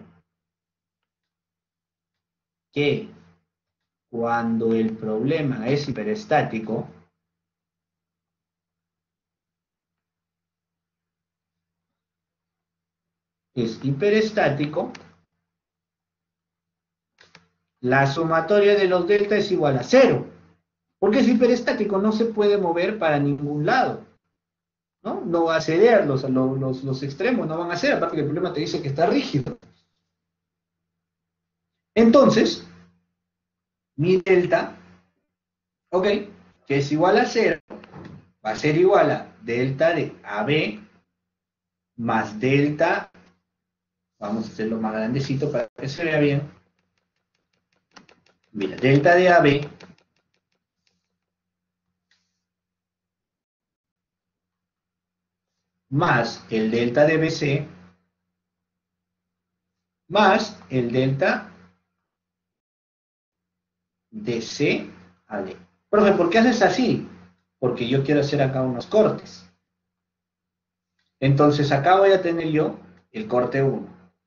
que cuando el problema es hiperestático, la sumatoria de los delta es igual a 0. Porque es hiperestático, no se puede mover para ningún lado, ¿no? No va a ceder, los extremos no van a ceder, aparte que el problema te dice que está rígido. Entonces, mi delta, ok, que es igual a 0, va a ser igual a delta de AB más delta, vamos a hacerlo más grandecito para que se vea bien. Mira, delta de AB más el delta de BC más el delta de C a D. Profe, ¿por qué haces así? Porque yo quiero hacer acá unos cortes. Entonces acá voy a tener yo el corte 1.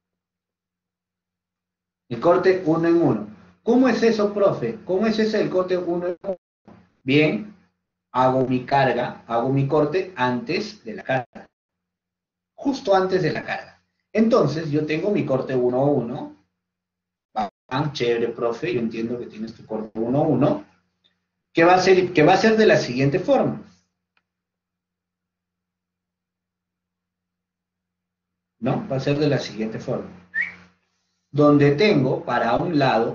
El corte 1 en 1. ¿Cómo es eso, profe? ¿Cómo es ese el corte 1 en 1? Bien, hago mi carga, hago mi corte antes de la carga. Justo antes de la carga. Entonces yo tengo mi corte 1 a 1. Chévere, profe, yo entiendo que tienes tu corte 1 a 1. Que va a ser de la siguiente forma. ¿No? Va a ser de la siguiente forma. Donde tengo para un lado,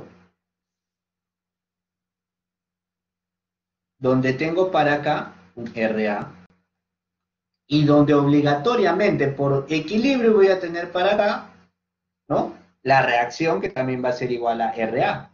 donde tengo para acá un RA, y donde obligatoriamente por equilibrio voy a tener para acá, ¿no? La reacción que también va a ser igual a RA.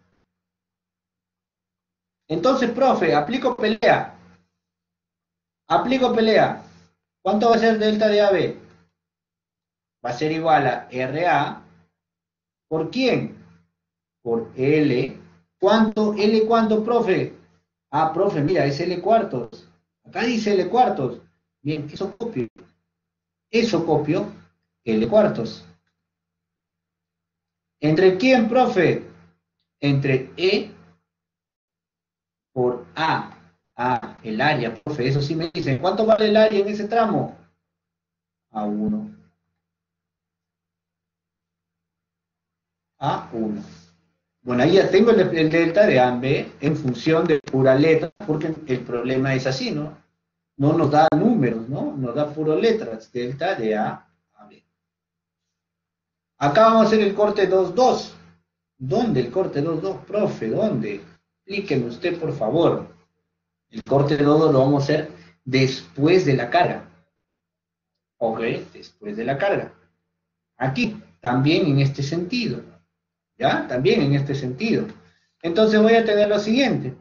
Entonces, profe, aplico pelea. Aplico pelea. ¿Cuánto va a ser delta de AB? Va a ser igual a RA. ¿Por quién? Por L. ¿Cuánto? ¿L cuánto, profe? Ah, profe, mira, es L cuartos. Acá dice L cuartos. Bien, eso copio. Eso copio L cuartos. ¿Entre quién, profe? Entre E por A. Ah, el área, profe, eso sí me dicen. ¿Cuánto vale el área en ese tramo? A1. A1. Bueno, ahí ya tengo el delta de A en B en función de pura letra, porque el problema es así, ¿no? No nos da números, ¿no? Nos da puro letras, delta de A a B. Acá vamos a hacer el corte 2,2. ¿Dónde el corte 2,2, profe? ¿Dónde? Explíqueme usted, por favor. El corte 2,2 lo vamos a hacer después de la carga. Ok, después de la carga. Aquí, también en este sentido. ¿Ya? También en este sentido. Entonces voy a tener lo siguiente.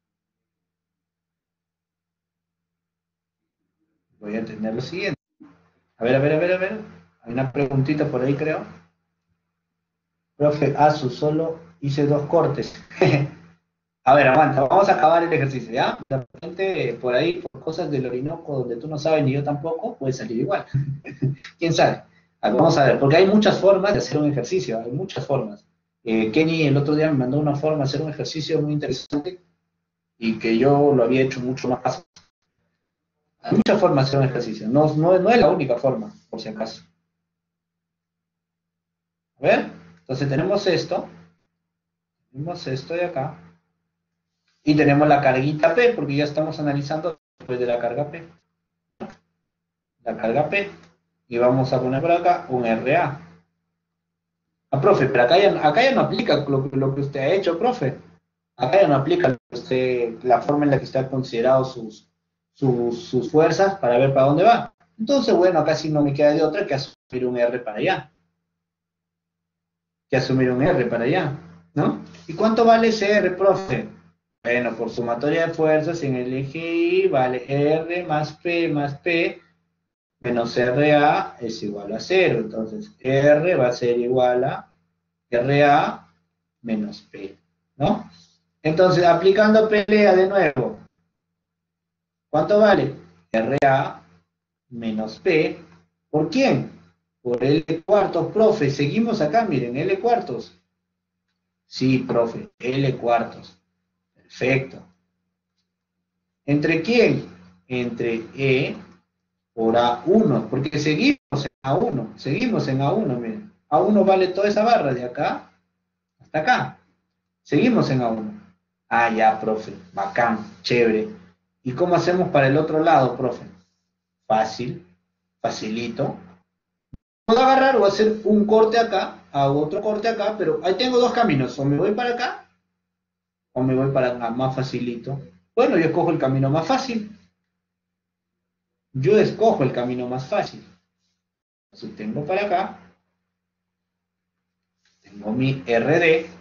Voy a tener lo siguiente. A ver. Hay una preguntita por ahí, creo. Profe, solo hice 2 cortes. A ver, aguanta, vamos a acabar el ejercicio, ¿ya? De repente, por ahí, por cosas del Orinoco, donde tú no sabes ni yo tampoco, puede salir igual. ¿Quién sabe? Vamos a ver, porque hay muchas formas de hacer un ejercicio, hay muchas formas. Kenny el otro día me mandó una forma de hacer un ejercicio muy interesante y que yo lo había hecho mucho más fácil. Hay muchas formas de hacer un ejercicio, no es la única forma, por si acaso. A ver, entonces tenemos esto de acá, y tenemos la carguita P, porque ya estamos analizando después de la carga P. La carga P, y vamos a poner por acá un RA. Ah, profe, pero acá ya no aplica lo que usted ha hecho, profe. Acá ya no aplica la forma en la que usted ha considerado sus fuerzas para ver para dónde va. Entonces, bueno, acá sí no me queda de otra que asumir un R para allá. ¿No? ¿Y cuánto vale ese R, profe? Bueno, por sumatoria de fuerzas en el eje Y vale R más P menos RA es igual a 0. Entonces, R va a ser igual a RA menos P, ¿no? Entonces, aplicando pelea de nuevo, ¿cuánto vale? RA menos P, ¿por quién? Por L cuartos, profe. Seguimos acá, miren, L cuartos. Sí, profe, L cuartos. Perfecto. ¿Entre quién? Entre E por A1, porque seguimos en A1, miren. A1 vale toda esa barra de acá hasta acá. Seguimos en A1. Ah, ya, profe. Bacán, chévere. ¿Y cómo hacemos para el otro lado, profe? Fácil, facilito. Puedo agarrar o hacer un corte acá, hago otro corte acá, pero ahí tengo dos caminos. O me voy para acá o me voy para acá, más facilito. Bueno, yo escojo el camino más fácil. Yo escojo el camino más fácil. Si tengo para acá, tengo mi RD.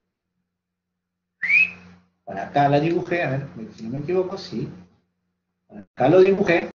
Para acá la dibujé, a ver, si no me equivoco, sí. Para acá lo dibujé.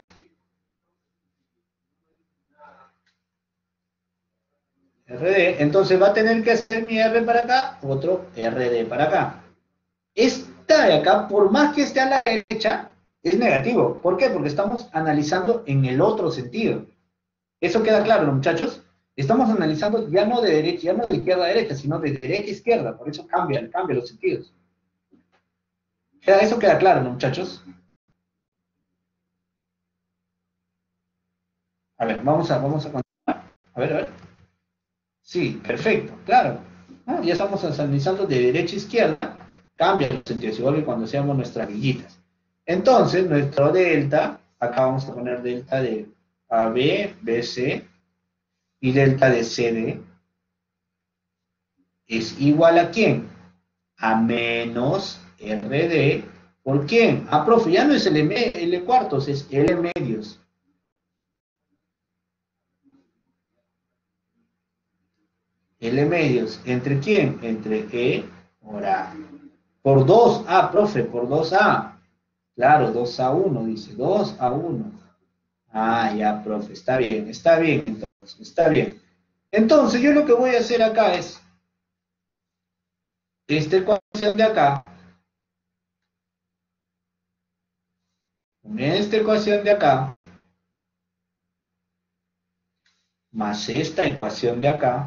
RD, entonces va a tener que hacer mi R para acá, otro RD para acá. Esta de acá, por más que esté a la derecha, es negativo. ¿Por qué? Porque estamos analizando en el otro sentido. Eso queda claro, ¿no, muchachos? Estamos analizando ya no de derecha, ya no de izquierda a derecha, sino de derecha a izquierda. Por eso cambia los sentidos. Eso queda claro, ¿no, muchachos? A ver, vamos a continuar. A ver. Sí, perfecto, claro. Ah, ya estamos analizando de derecha a izquierda. Cambia los sentidos, igual que cuando hacíamos nuestras guillitas. Entonces, nuestro delta, acá vamos a poner delta de AB, BC, y delta de CD, es igual a ¿quién? A menos RD, ¿por quién? Ah, profe, ya no es L cuartos, es L medios. L medios, ¿entre quién? Entre E por A. Por 2A, profe, por 2A. Claro, 2-1, dice, 2-1. Ah, ya, profe, está bien, entonces, está bien. Entonces, yo lo que voy a hacer acá es, esta ecuación de acá, con esta ecuación de acá, más esta ecuación de acá,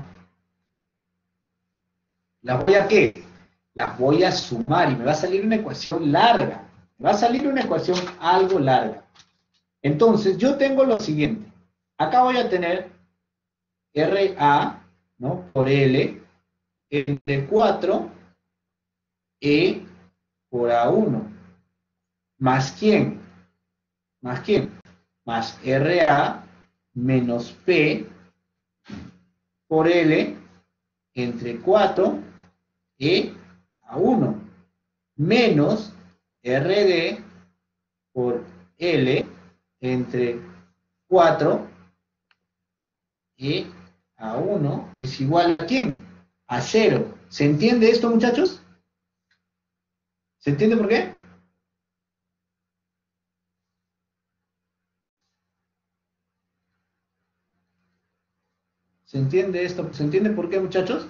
¿las voy a qué? Las voy a sumar y me va a salir una ecuación larga. Me va a salir una ecuación algo larga. Entonces, yo tengo lo siguiente. Acá voy a tener RA, ¿no? Por L, entre 4 E por A1. ¿Más quién? ¿Más quién? Más RA menos P por L entre 4 E a 1 menos RD por L entre 4 E a 1 es igual a ¿quién? A 0. ¿Se entiende esto, muchachos? ¿Se entiende por qué? ¿Se entiende esto? ¿Se entiende por qué, muchachos?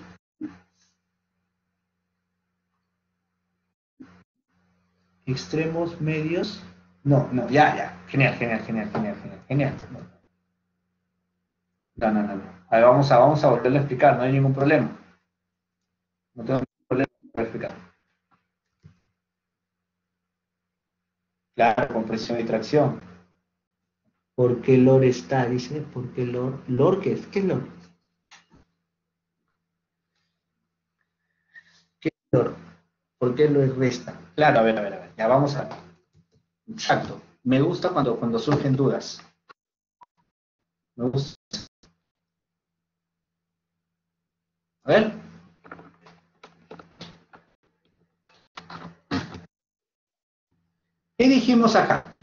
Extremos medios. No, ya. Genial. No. A ver, vamos a volverlo a explicar, no hay ningún problema. No tengo ningún problema para explicar. Claro, compresión y tracción. ¿Por qué LOR está? Dice, ¿por qué LOR? ¿LOR qué es? ¿Qué es LOR? ¿Qué es LOR? ¿Por qué LOR resta? Claro, a ver. Ya vamos a ver. Exacto. Me gusta cuando surgen dudas. Me gusta. A ver. ¿Qué dijimos acá?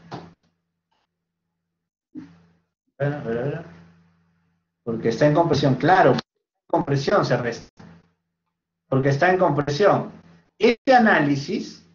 A ver. Porque está en compresión. Claro, compresión se resta. Porque está en compresión. Este análisis,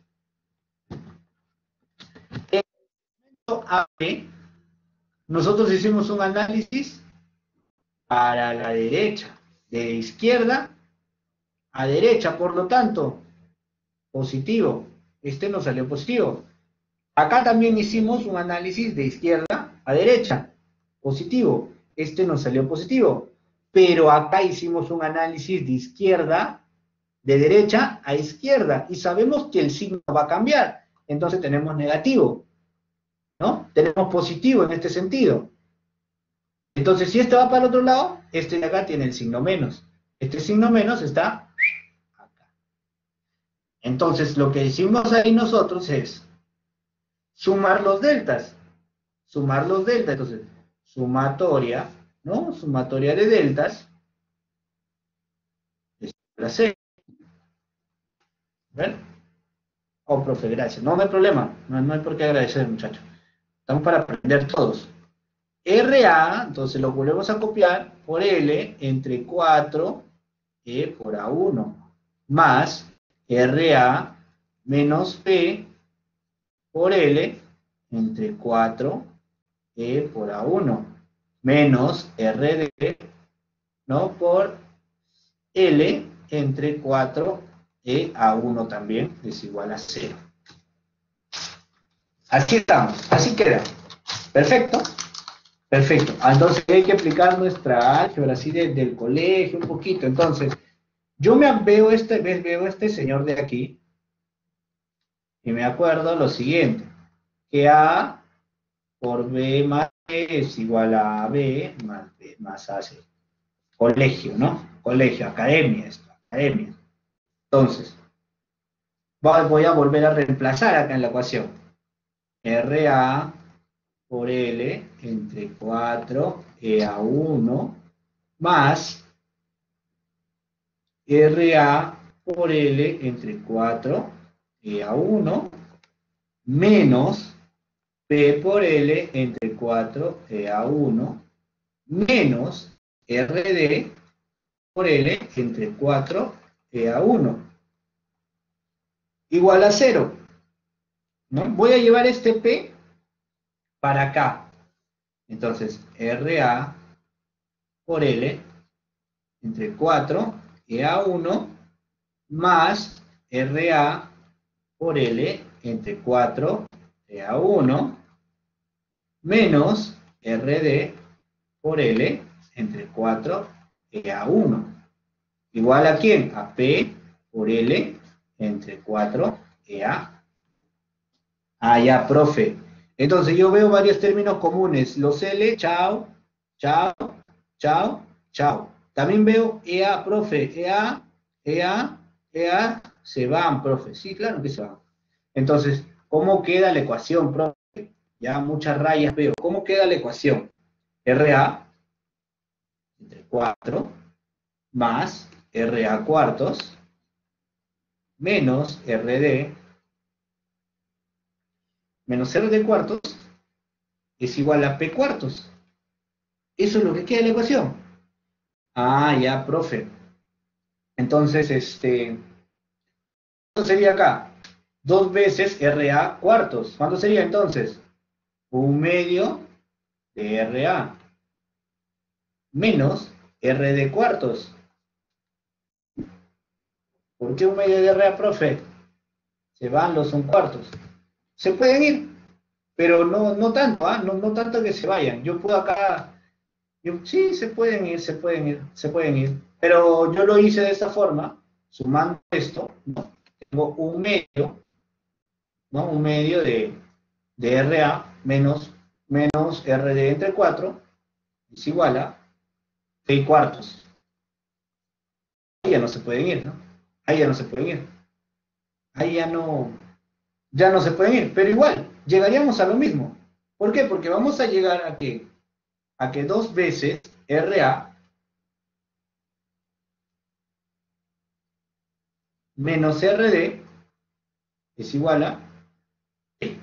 en el momento AB, nosotros hicimos un análisis para la derecha, de izquierda a derecha, por lo tanto, positivo. Este nos salió positivo. Acá también hicimos un análisis de izquierda a derecha, positivo. Este nos salió positivo. Pero acá hicimos un análisis de izquierda, de derecha a izquierda, y sabemos que el signo va a cambiar. Entonces tenemos negativo, ¿no? Tenemos positivo en este sentido. Entonces, si este va para el otro lado, este de acá tiene el signo menos. Este signo menos está acá. Entonces, lo que hicimos ahí nosotros es sumar los deltas. Sumar los deltas. Entonces, sumatoria, ¿no? Sumatoria de deltas es la C. ¿Ven? Oh, profe, gracias. No, no hay problema. No hay por qué agradecer, muchachos. Estamos para aprender todos. RA, entonces lo volvemos a copiar por L entre 4 por A1 más RA menos P por L entre 4 por A1 menos RD, ¿no? Por L entre 4 A1 también es igual a 0. Así estamos, así queda. Perfecto. Perfecto. Entonces hay que aplicar nuestra álgebra así del colegio un poquito. Entonces, yo veo este señor de aquí y me acuerdo lo siguiente, que A por B más B es igual a B más B más A. Colegio, ¿no? Colegio, academia, esto, academia. Entonces, voy a volver a reemplazar acá en la ecuación. RA por L entre 4 a1 más RA por L entre 4 a1 menos P por L entre 4 a1 menos RD por L entre 4 a1 igual a 0. ¿No? Voy a llevar este P para acá. Entonces, RA por L entre 4 a1 más RA por L entre 4 a1 menos RD por L entre 4 a1. ¿Igual a quién? A P por L entre 4 a. Ah, ya, profe. Entonces yo veo varios términos comunes. Los L, chao, chao, chao, chao. También veo EA, profe. EA, EA, EA, se van, profe. Sí, claro que se van. Entonces, ¿cómo queda la ecuación, profe? Ya muchas rayas veo. ¿Cómo queda la ecuación? RA entre 4 más RA cuartos menos RD menos RD cuartos es igual a P cuartos. Eso es lo que queda en la ecuación. Ah, ya, profe. Entonces, ¿cuánto sería acá? 2 veces RA cuartos. ¿Cuánto sería entonces? 1/2 de RA menos RD cuartos. ¿Por qué 1/2 de RA, profe? Se van los son cuartos. Se pueden ir, pero no tanto, ¿ah? No tanto que se vayan. Yo puedo acá, sí, se pueden ir, se pueden ir, se pueden ir. Pero yo lo hice de esta forma, sumando esto, ¿no? Tengo 1/2, ¿no? 1/2 de RA menos RD entre 4 es igual a 6 cuartos. Ahí ya no se pueden ir, ¿no? Ahí ya no se pueden ir. Ahí ya no se pueden ir, pero igual, llegaríamos a lo mismo. ¿Por qué? Porque vamos a llegar a que 2 veces RA menos RD es igual a P.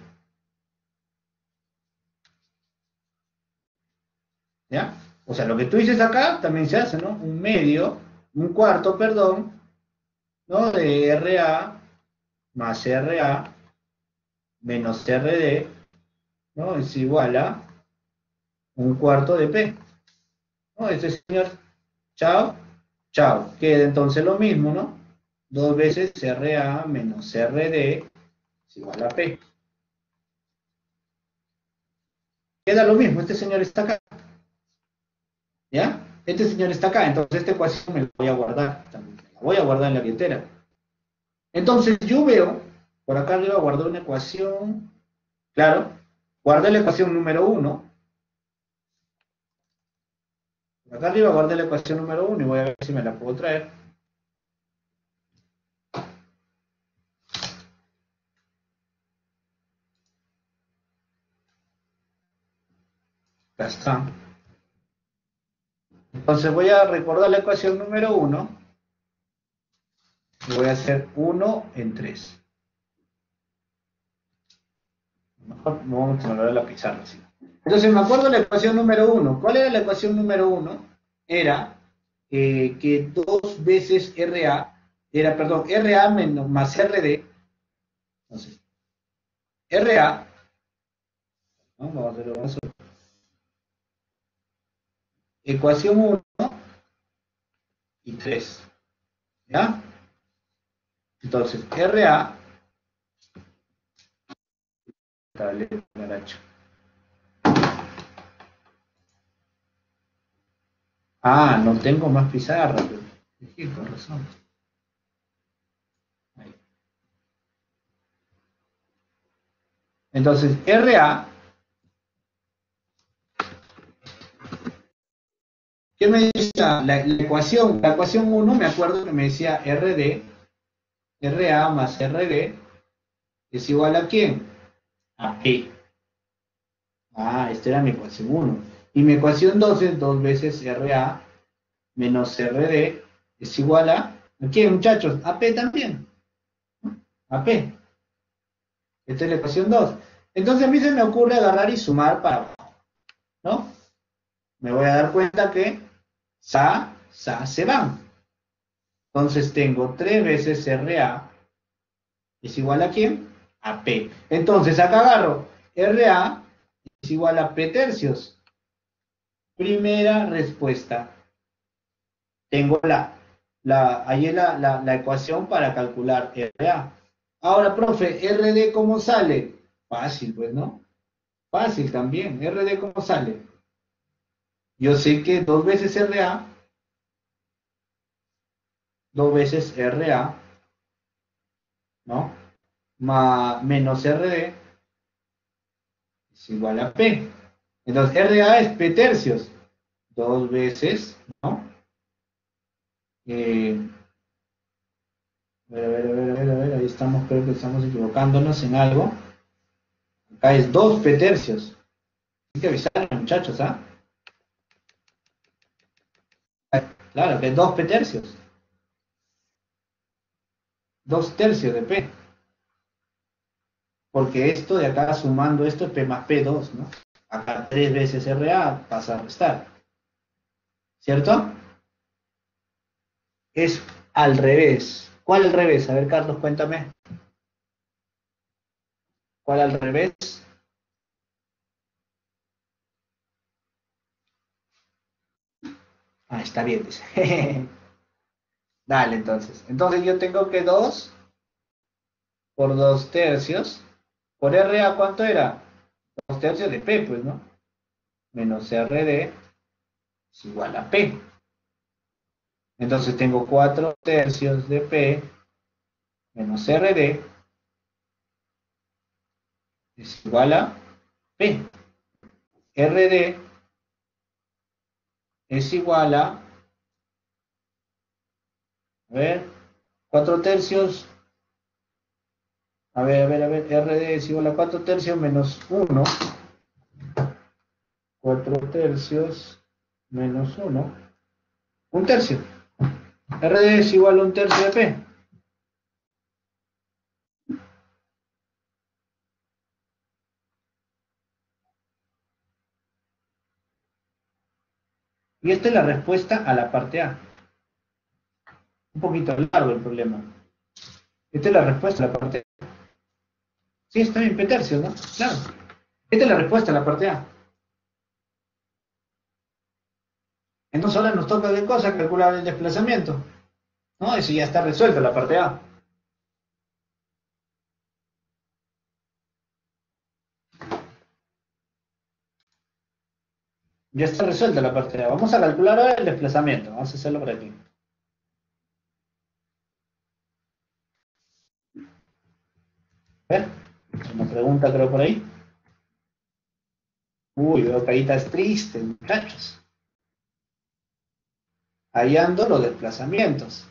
¿Ya? O sea, lo que tú dices acá también se hace, ¿no? Un cuarto, perdón, ¿no? De RA más RA menos RD, ¿no? Es igual a un cuarto de P. ¿No? Este señor, chao, chao. Queda entonces lo mismo, ¿no? 2 veces RA menos RD es igual a P. Queda lo mismo, este señor está acá. ¿Ya? Este señor está acá, entonces esta ecuación me la voy a guardar. También, la voy a guardar en la billetera. Entonces yo veo, por acá arriba guardé una ecuación, claro, guardé la ecuación número 1. Por acá arriba guardé la ecuación número 1 y voy a ver si me la puedo traer. Ya está. Entonces voy a recordar la ecuación número 1. Y voy a hacer 1 en 3. Mejor no vamos a poner la pizarra, ¿sí? Entonces me acuerdo la ecuación número 1. ¿Cuál era la ecuación número 1? Era que 2 veces RA, era, perdón, RA menos, más RD. Entonces, RA, ¿no? Vamos a hacerlo más. Ecuación 1 y 3. ¿Ya? Entonces, RA, dale, garacho. Ah, no tengo más pizarra. Sí, con razón. Ahí. Entonces, RA, ¿qué me dice la ecuación? La ecuación 1 me acuerdo que me decía RD, RA más RD es igual a ¿quién? A P. Ah, esta era mi ecuación 1. Y mi ecuación 2 es 2 veces RA menos RD es igual ¿a quién, muchachos? A P también. A P. Esta es la ecuación 2. Entonces a mí se me ocurre agarrar y sumar para abajo, ¿no? Me voy a dar cuenta que sa se van. Entonces tengo 3 veces RA es igual a ¿quién? A P. Entonces acá agarro RA es igual a P tercios. Primera respuesta. Tengo ahí la ecuación para calcular RA. Ahora, profe, RD ¿cómo sale? Fácil, pues, ¿no? Fácil también. RD ¿cómo sale? Yo sé que 2 veces RA, 2 veces RA, ¿no? Menos RD es igual a P. Entonces, RA es P tercios. 2 veces, ¿no? Eh, a ver, ahí estamos, creo que estamos equivocándonos en algo. Acá es 2 P tercios. Hay que avisar, muchachos, ¿ah? Claro, que es 2 P tercios. 2 tercios de P. Porque esto de acá sumando esto es P más P2, ¿no? Acá 3 veces RA pasa a restar. ¿Cierto? Es al revés. ¿Cuál al revés? A ver, Carlos, cuéntame. ¿Cuál al revés? Ah, está bien, dice. Dale, entonces. Entonces yo tengo que 2 por 2 tercios. ¿Por RA cuánto era? 2 tercios de P, pues, ¿no? Menos RD es igual a P. Entonces tengo 4 tercios de P menos RD es igual a P. RD es igual a ver, 4 tercios, a ver, RD es igual a 4 tercios menos 1. 4 tercios menos 1. Un tercio. RD es igual a un tercio de P. Y esta es la respuesta a la parte A. Un poquito largo el problema. Esta es la respuesta a la parte A. Sí, está bien, P tercios, ¿no? Claro. Esta es la respuesta a la parte A. Entonces ahora nos toca qué cosa, calcular el desplazamiento. ¿No? Eso ya está resuelto, la parte A. Ya está resuelta la parte A. Vamos a calcular ahora el desplazamiento. Vamos a hacerlo por aquí. A ver, una pregunta creo por ahí. Uy, veo caritas tristes, muchachos. Hallando los desplazamientos.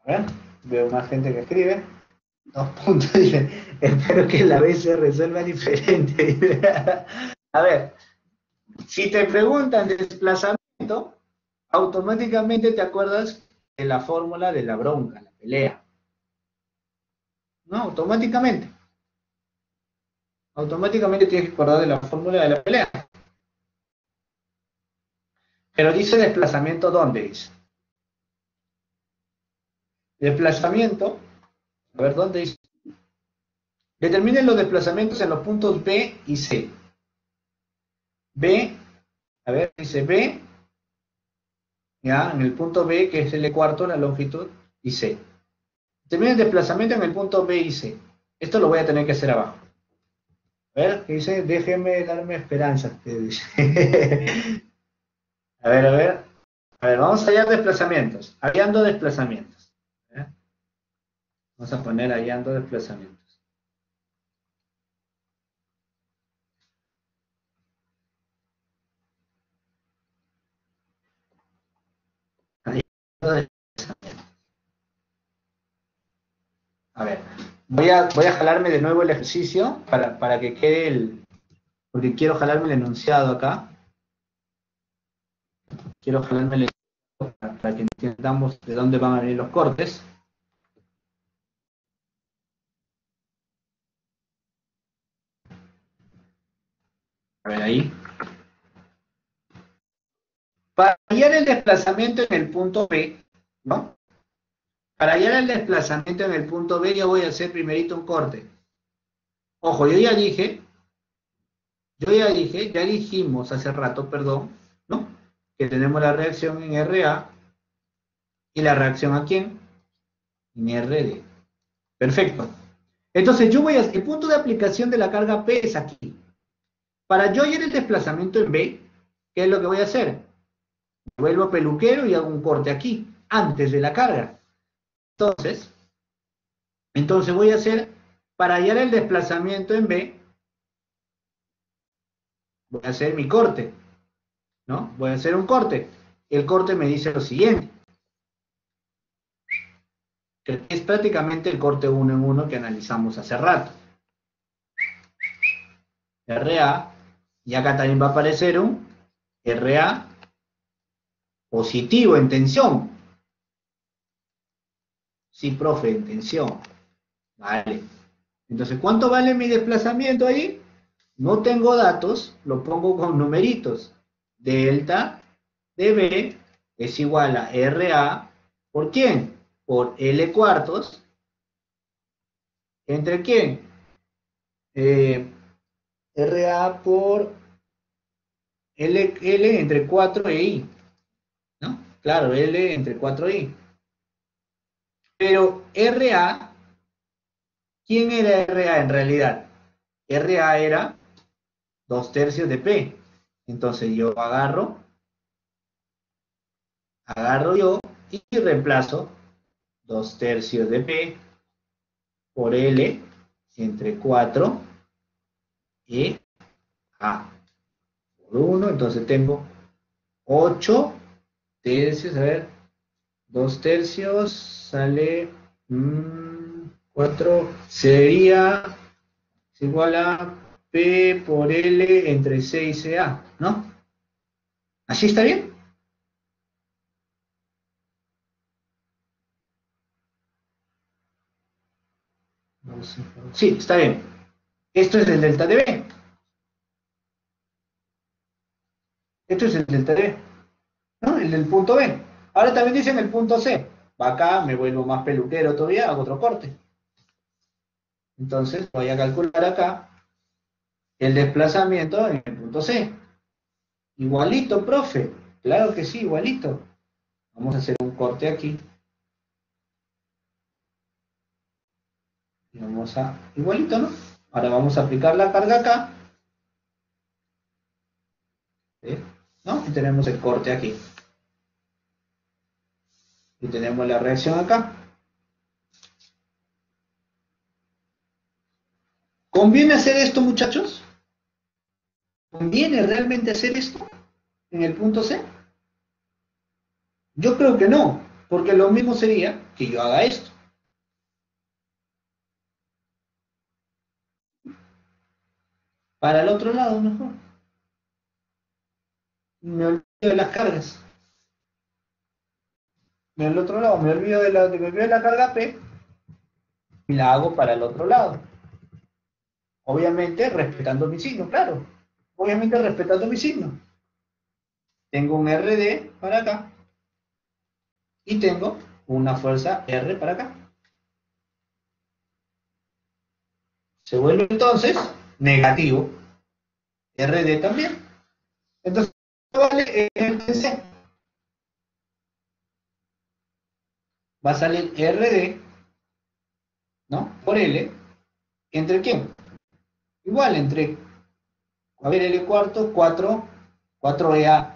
ver, veo más gente que escribe. 2 puntos, dice. Espero que la vez se resuelva diferente. A ver, si te preguntan desplazamiento, automáticamente te acuerdas de la fórmula de la bronca, la pelea. ¿No? Automáticamente. Automáticamente tienes que acordar de la fórmula de la pelea. Pero dice desplazamiento, ¿dónde dice? Desplazamiento, a ver, ¿dónde dice? Determinen los desplazamientos en los puntos B y C. B, a ver, dice B, ya, en el punto B, que es L cuarto, la longitud, y C. Determinen el desplazamiento en el punto B y C. Esto lo voy a tener que hacer abajo. A ver, ¿qué dice? Déjeme darme esperanza. A ver, a ver. A ver, vamos a hallar desplazamientos. Hallando desplazamientos. Vamos a poner hallando desplazamientos. A ver, voy a jalarme de nuevo el ejercicio para que quede el... Porque quiero jalarme el enunciado acá. Quiero jalarme el enunciado para que entendamos de dónde van a venir los cortes. A ver ahí. Para hallar el desplazamiento en el punto B, ¿no? Para hallar el desplazamiento en el punto B, yo voy a hacer primerito un corte. Ojo, ya dijimos hace rato, perdón, ¿no? Que tenemos la reacción en RA y la reacción ¿a quién? En RD. Perfecto. Entonces el punto de aplicación de la carga P es aquí. Para yo hallar el desplazamiento en B, ¿qué es lo que voy a hacer? Me vuelvo peluquero y hago un corte aquí, antes de la carga. Entonces voy a hacer, para hallar el desplazamiento en B, voy a hacer mi corte, ¿no? Voy a hacer un corte. El corte me dice lo siguiente, que es prácticamente el corte 1 en 1 que analizamos hace rato. RA, y acá también va a aparecer un RA positivo en tensión. Sí, profe, en tensión. Vale. Entonces, ¿cuánto vale mi desplazamiento ahí? No tengo datos, lo pongo con numeritos. Delta de B es igual a RA, ¿por quién? Por L cuartos. ¿Entre quién? RA por L entre 4 e I. ¿No? Claro, L entre 4 e I. Pero RA, ¿quién era RA en realidad? RA era 2/3 de P. Entonces yo agarro yo y reemplazo 2/3 de P por L entre 4 y A por 1. Entonces tengo 8 tercios, a ver, 2/3 sale 4, sería igual a P por L entre C y CA, ¿no? ¿Así está bien? Sí, está bien. Esto es el delta de B. Esto es el delta de B, ¿no? El del punto B. Ahora también dicen el punto C. Acá me vuelvo más peluquero todavía, hago otro corte. Entonces voy a calcular acá el desplazamiento en el punto C. Igualito, profe. Claro que sí, igualito. Vamos a hacer un corte aquí. Y vamos a... Igualito, ¿no? Ahora vamos a aplicar la carga acá. ¿Sí? ¿No? Y tenemos el corte aquí. Y tenemos la reacción acá. ¿Conviene hacer esto, muchachos? ¿Conviene realmente hacer esto en el punto C? Yo creo que no. Porque lo mismo sería que yo haga esto. Para el otro lado mejor. Me olvido de las cargas. Del otro lado, me olvido de la carga P y la hago para el otro lado. Obviamente respetando mi signo, claro. Obviamente respetando mi signo. Tengo un RD para acá y tengo una fuerza R para acá. Se vuelve entonces negativo. RD también. Entonces, vale el C. Va a salir RD, ¿no? Por L. ¿Entre quién? Igual, entre, a ver, L cuarto, 4EA.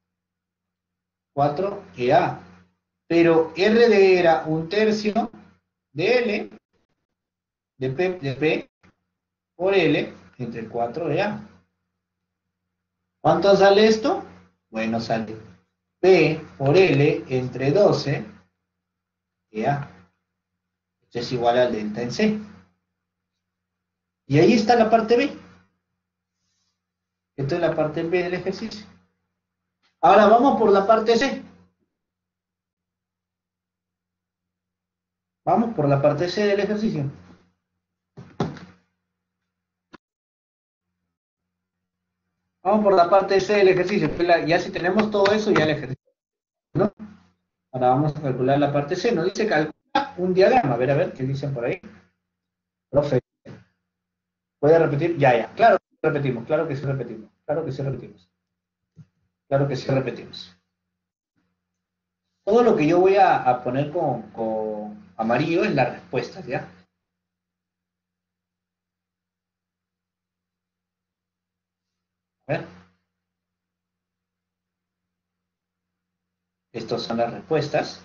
4EA. Pero RD era un tercio de L, de P por L, entre 4EA. ¿Cuánto sale esto? Bueno, sale P por L entre 12 EA. Esto es igual al delta en C. Y ahí está la parte B. Esto es la parte B del ejercicio. Ahora vamos por la parte C. Vamos por la parte C del ejercicio. Vamos por la parte C del ejercicio. Ya si tenemos todo eso, ya el ejercicio, ¿no? Ahora vamos a calcular la parte C. Nos dice calcula un diagrama. A ver, ¿qué dicen por ahí? Profe, ¿puede repetir? Ya. Claro que repetimos, claro que sí repetimos. Claro que sí repetimos. Claro que sí repetimos. Todo lo que yo voy a poner con amarillo es la respuesta, ¿ya? A ver. Estas son las respuestas.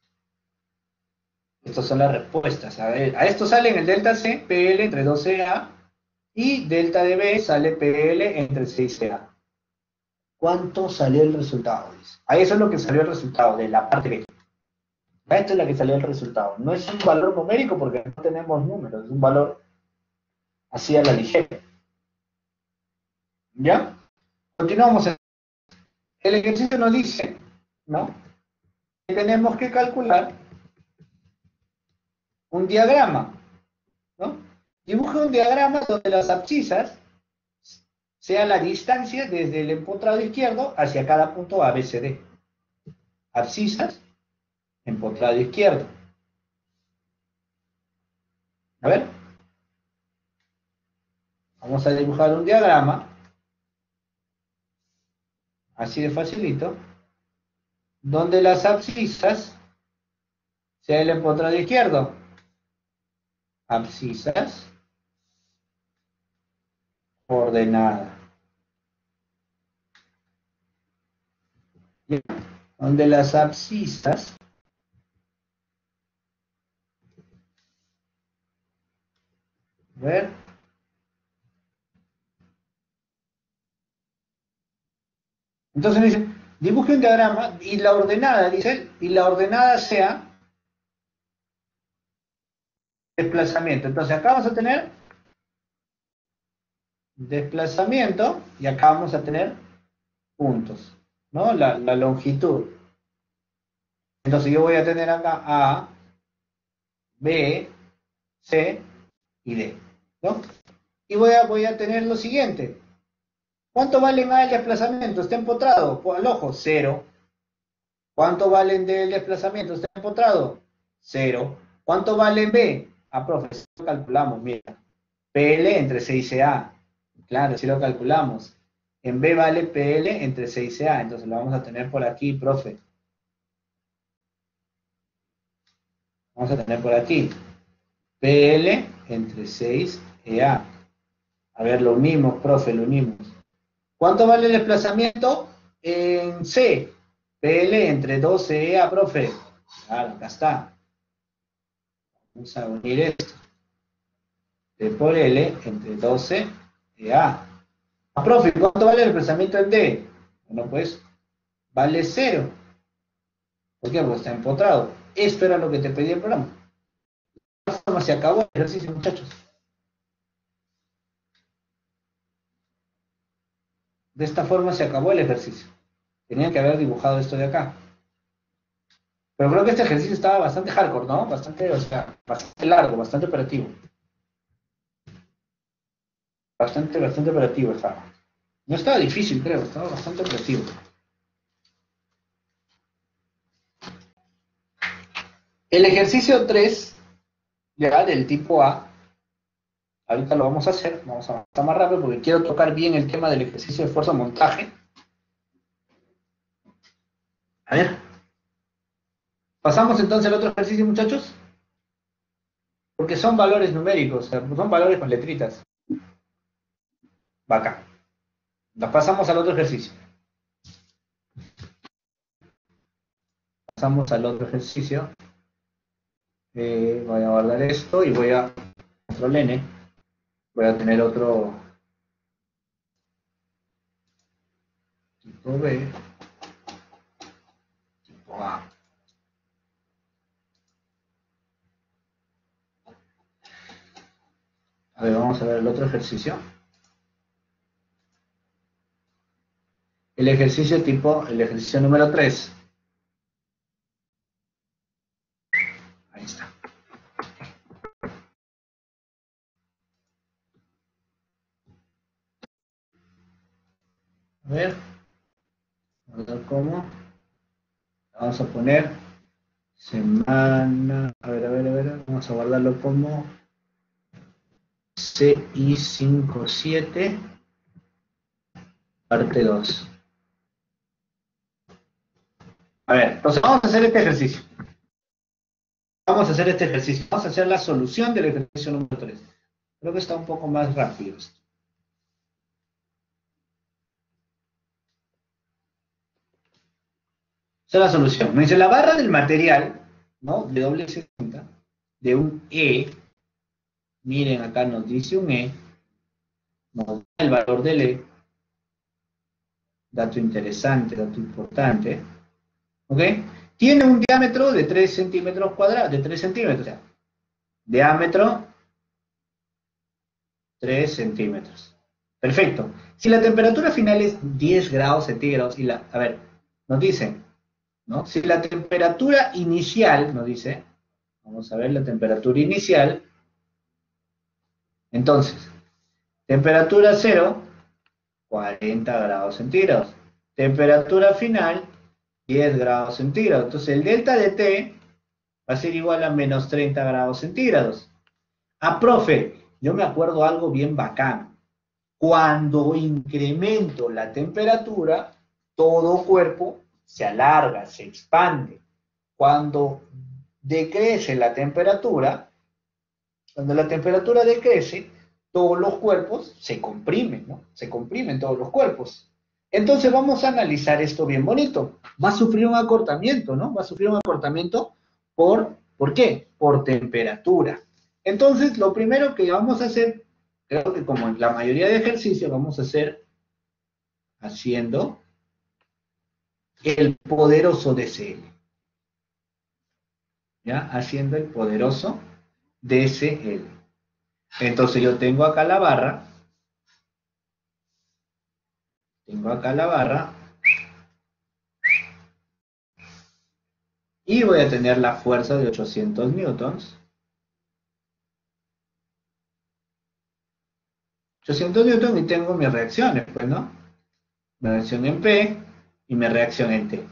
Estas son las respuestas. A ver, a esto sale en el delta C, PL entre 12A, y delta de B sale PL entre 6A. ¿Cuánto salió el resultado? A eso es lo que salió el resultado de la parte B. A esto es la que salió el resultado. No es un valor numérico porque no tenemos números, es un valor así a la ligera. ¿Ya? Continuamos. El ejercicio nos dice, ¿no?, que tenemos que calcular un diagrama, ¿no? Dibuje un diagrama donde las abscisas sea la distancia desde el empotrado izquierdo hacia cada punto ABCD. Abscisas, empotrado izquierdo. A ver. Vamos a dibujar un diagrama. Así de facilito. Donde las abscisas sea el empotrado izquierdo. Abscisas ordenada. Donde las abscisas a ver. Entonces dice, dibuje un diagrama y la ordenada, dice, y la ordenada sea desplazamiento. Entonces acá vamos a tener desplazamiento y acá vamos a tener puntos, ¿no? La longitud. Entonces yo voy a tener acá A, B, C y D, ¿no? Y voy a tener lo siguiente. ¿Cuánto vale A el desplazamiento? Está empotrado, al ojo, 0. ¿Cuánto valen del desplazamiento? Está empotrado, 0. ¿Cuánto vale B? Profe, si lo calculamos, mira. PL entre 6A. Claro, si lo calculamos. En B vale PL entre 6A, entonces lo vamos a tener por aquí, profe. Vamos a tener por aquí. PL entre 6EA. A ver, lo unimos, profe, lo unimos. ¿Cuánto vale el desplazamiento en C? PL entre 12EA, profe. Claro, acá está. Vamos a unir esto. P por L entre 12EA. Profe, ¿cuánto vale el desplazamiento en D? Bueno, pues, vale 0. ¿Por qué? Porque está empotrado. Esto era lo que te pedía el programa. De esta forma se acabó el ejercicio, muchachos. De esta forma se acabó el ejercicio. Tenían que haber dibujado esto de acá. Pero creo que este ejercicio estaba bastante hardcore, ¿no? Bastante, o sea, bastante largo, bastante operativo. Bastante operativo estaba. No estaba difícil, creo, estaba bastante operativo. El ejercicio 3, ya del tipo A, ahorita lo vamos a hacer, vamos a avanzar más rápido porque quiero tocar bien el tema del ejercicio de fuerza-montaje. A ver. ¿Pasamos entonces al otro ejercicio, muchachos? Porque son valores numéricos, o sea, son valores con letritas. Va acá. Nos pasamos al otro ejercicio. Pasamos al otro ejercicio. Voy a guardar esto y voy a control N. Voy a tener otro tipo B, tipo A. A ver, vamos a ver el otro ejercicio. El ejercicio número 3. Ahí está. A ver cómo. Vamos a poner semana. A ver. Vamos a guardarlo como CI57, parte 2. A ver, entonces vamos a hacer este ejercicio. Vamos a hacer la solución del ejercicio número 3. Creo que está un poco más rápido esto. Esa es la solución. Me dice la barra del material, ¿no? De doble 60, de un E. Miren, acá nos dice un E. Nos da el valor del E. Dato interesante, dato importante. ¿Ok? Tiene un diámetro de 3 centímetros cuadrados, de 3 centímetros, o sea, diámetro 3 centímetros. Perfecto. Si la temperatura final es 10 grados centígrados, a ver, nos dicen, ¿no? Si la temperatura inicial, nos dice, vamos a ver la temperatura inicial, entonces, temperatura 0, 40 grados centígrados. Temperatura final, 10 grados centígrados. Entonces el delta de T va a ser igual a menos 30 grados centígrados. Ah, profe, yo me acuerdo algo bien bacán. Cuando incremento la temperatura, todo cuerpo se alarga, se expande. Cuando decrece la temperatura, cuando la temperatura decrece, todos los cuerpos se comprimen, ¿no? Se comprimen todos los cuerpos. Entonces vamos a analizar esto bien bonito. Va a sufrir un acortamiento, ¿no? Va a sufrir un acortamiento ¿por qué? Por temperatura. Entonces, lo primero que vamos a hacer, creo que como en la mayoría de ejercicios, vamos a hacer haciendo el poderoso DCL. ¿Ya? Haciendo el poderoso DCL. Entonces yo tengo acá la barra. Y voy a tener la fuerza de 800 newtons. 800 newtons y tengo mis reacciones, pues, ¿no? Mi reacción en P y mi reacción en T.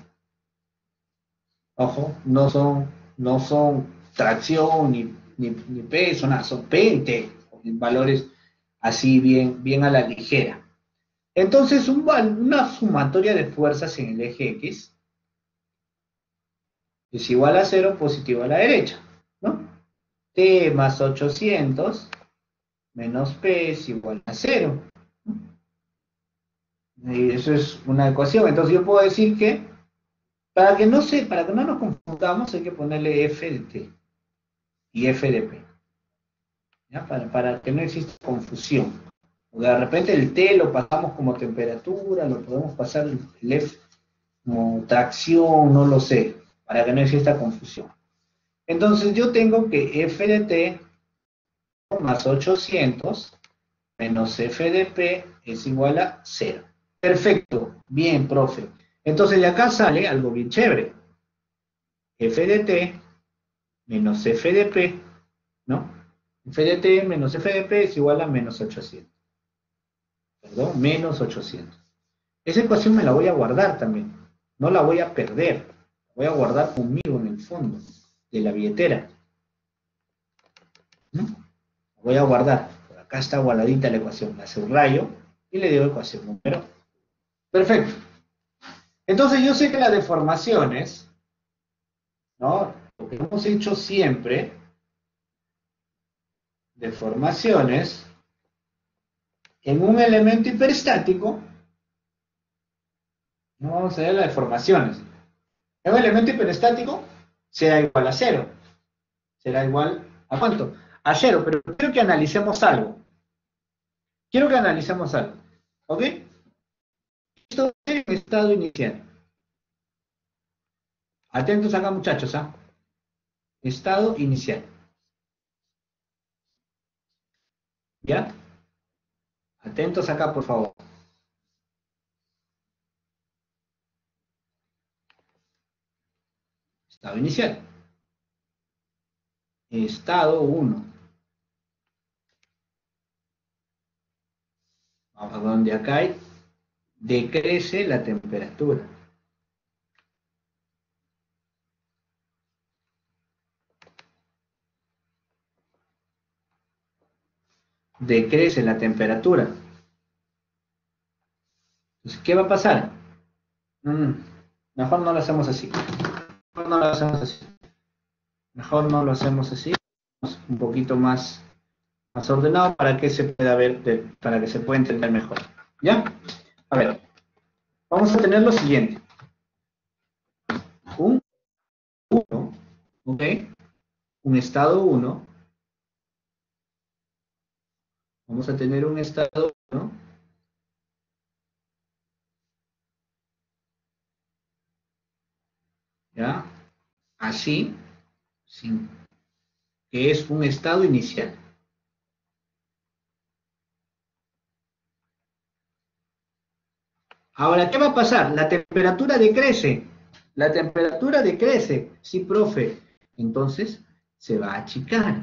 Ojo, no son tracción ni peso, nada, son P y T, en valores así bien a la ligera. Entonces, una sumatoria de fuerzas en el eje X es igual a 0 positivo a la derecha, ¿no? T más 800 menos P es igual a 0. Y eso es una ecuación. Entonces yo puedo decir que, para que no nos confundamos, hay que ponerle F de T y F de P. ¿Ya? Para que no exista confusión. O de repente el T lo pasamos como temperatura, lo podemos pasar el F como tracción, no lo sé. para que no exista confusión. Entonces yo tengo que f de t más 800 menos f de p es igual a 0. Perfecto, bien, profe. Entonces de acá sale algo bien chévere. F de t menos f de p, ¿no? F de t menos f de p es igual a menos 800. Perdón, menos 800. Esa ecuación me la voy a guardar también. No la voy a perder. La voy a guardar conmigo en el fondo de la billetera. ¿No? La voy a guardar. Por acá está guardadita la ecuación. La subrayo y le digo ecuación número. Perfecto. Entonces yo sé que las deformaciones, ¿no? Lo que hemos hecho siempre, deformaciones en un elemento hiperestático, no vamos a ver las deformaciones. En un elemento hiperestático será igual a 0. Será igual a ¿cuánto? A 0, pero quiero que analicemos algo. Quiero que analicemos algo. ¿Ok? Esto es el estado inicial. Atentos acá, muchachos, ¿ah? Estado inicial. ¿Ya? Atentos acá, por favor. Estado inicial. Estado 1. Vamos a donde acá hay, decrece la temperatura. Decrece la temperatura. Entonces, ¿qué va a pasar? Mejor no lo hacemos así. Mejor no lo hacemos así. Mejor no lo hacemos así. Un poquito más ordenado para que se pueda ver, para que se pueda entender mejor. ¿Ya? A ver, vamos a tener lo siguiente. Un 1, ¿ok? Un estado 1. Vamos a tener un estado 1. ¿Ya? Así, sin, que es un estado inicial. Ahora, ¿qué va a pasar? La temperatura decrece. La temperatura decrece. Sí, profe. Entonces, se va a achicar.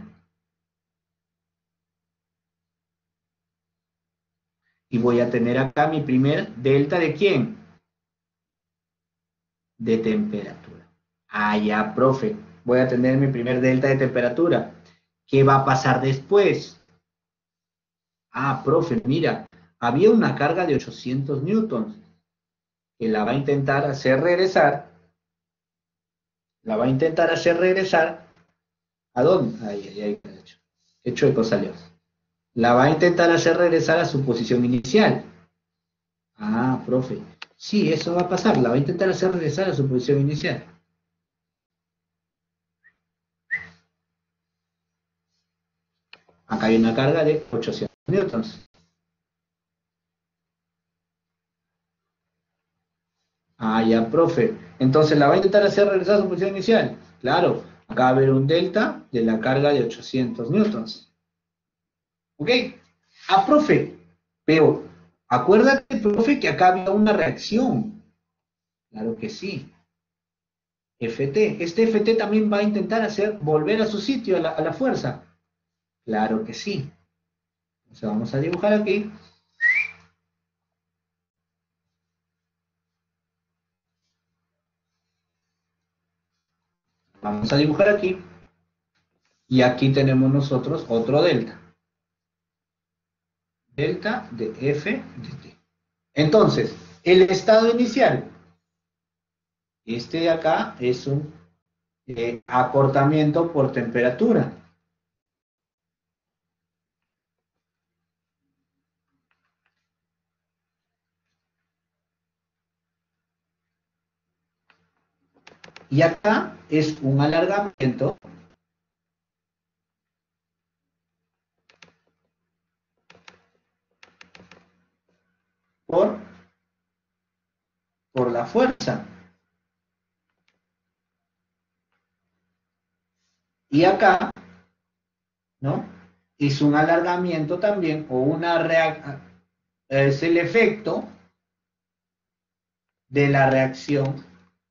Y voy a tener acá mi primer delta ¿de quién? De temperatura. Ah, ya, profe. Voy a tener mi primer delta de temperatura. ¿Qué va a pasar después? Ah, profe, mira. Había una carga de 800 newtons que la va a intentar hacer regresar. La va a intentar hacer regresar. ¿A dónde? Ahí, hecho. Qué chueco salió. La va a intentar hacer regresar a su posición inicial. Ah, profe. Sí, eso va a pasar. La va a intentar hacer regresar a su posición inicial. Acá hay una carga de 800 newtons. Ah, ya, profe. Entonces la va a intentar hacer regresar a su posición inicial. Claro, acá va a haber un delta de la carga de 800 newtons. ¿Ok? Ah, profe. Pero acuérdate, profe, que acá había una reacción. Claro que sí. FT. Este FT también va a intentar hacer volver a su sitio a la fuerza. Claro que sí. Entonces vamos a dibujar aquí. Vamos a dibujar aquí. Y aquí tenemos nosotros otro delta. Delta de F de T. Entonces, el estado inicial. Este de acá es un acortamiento por temperatura. Y acá es un alargamiento por la fuerza. Y acá, ¿no? Es un alargamiento también, o es el efecto de la reacción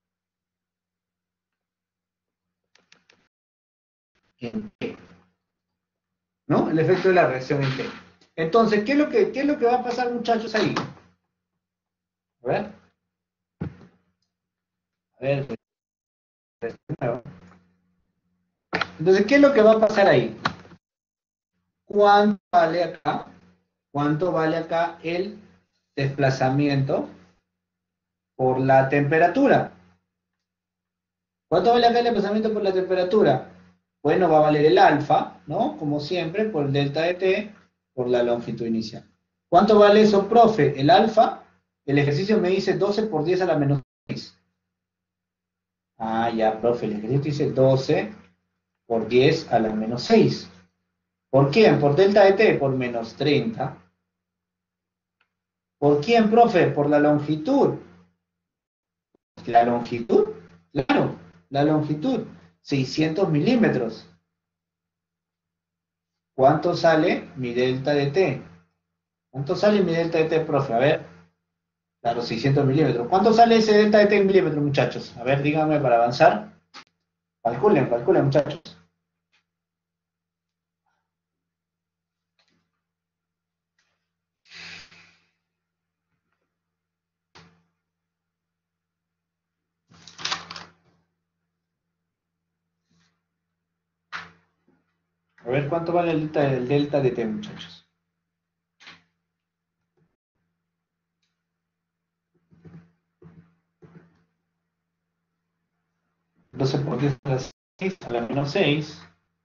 en T, ¿no? El efecto de la reacción en T. Entonces, qué es lo que va a pasar, muchachos, ahí? A ver. A ver. Entonces, ¿qué es lo que va a pasar ahí? ¿Cuánto vale acá? ¿Cuánto vale acá el desplazamiento por la temperatura? ¿Cuánto vale acá el desplazamiento por la temperatura? Bueno, va a valer el alfa, ¿no? Como siempre, por el delta de t, por la longitud inicial. ¿Cuánto vale eso, profe? El alfa, el ejercicio me dice 12 por 10 a la menos 6. Ah, ya, profe, el ejercicio dice 12 por 10 a la menos 6. ¿Por quién? Por delta de t, por menos 30. ¿Por quién, profe? Por la longitud. ¿La longitud? Claro, la longitud. 600 milímetros. ¿Cuánto sale mi delta de t? ¿Cuánto sale mi delta de t, profe? A ver. Claro, 600 milímetros. ¿Cuánto sale ese delta de t en milímetros, muchachos? A ver, díganme para avanzar. Calculen, calculen, muchachos. A ver, ¿cuánto vale el delta de t, muchachos? Entonces, por 10 a la 6 a la menos 6.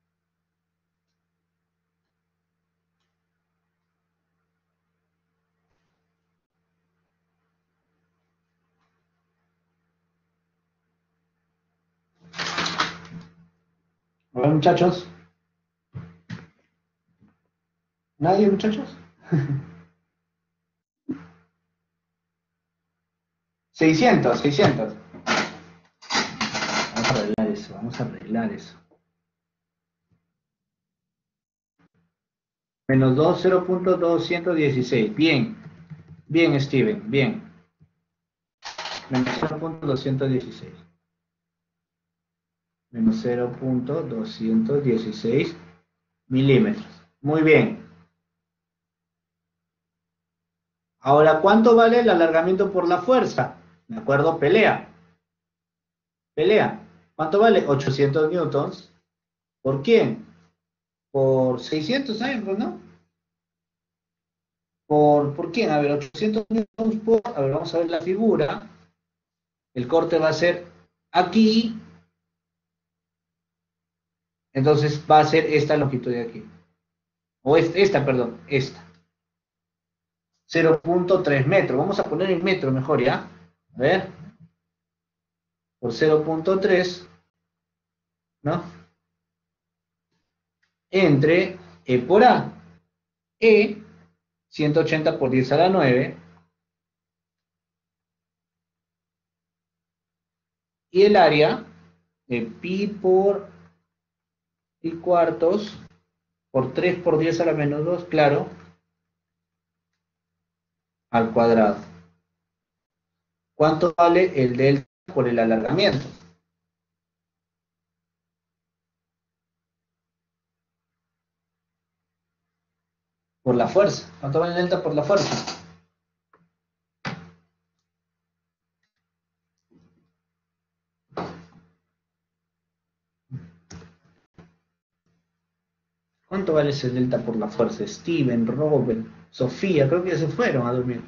A ver, muchachos. ¿Nadie, muchachos? 600, 600. Vamos a arreglar eso, vamos a arreglar eso. Menos 2, 0.216. Bien, bien, Steven, bien. Menos 0.216. Menos 0.216 milímetros. Muy bien. Ahora, ¿cuánto vale el alargamiento por la fuerza? ¿De acuerdo? Pelea. Pelea. ¿Cuánto vale? 800 newtons. ¿Por quién? Por 600 años, ¿no? ¿Por quién? A ver, 800 newtons por... A ver, vamos a ver la figura. El corte va a ser aquí. Entonces va a ser esta longitud de aquí. O esta, perdón, esta. 0.3 metros. Vamos a poner en metro mejor, ¿ya? A ver. Por 0.3, ¿no? Entre E por A. E, 180 por 10 a la 9. Y el área, de pi por pi cuartos, por 3 por 10 a la menos 2, claro, al cuadrado. ¿Cuánto vale el delta por el alargamiento? Por la fuerza. ¿Cuánto vale el delta por la fuerza? ¿Cuánto vale ese delta por la fuerza? Steven, Robert, Sofía, creo que ya se fueron a dormir.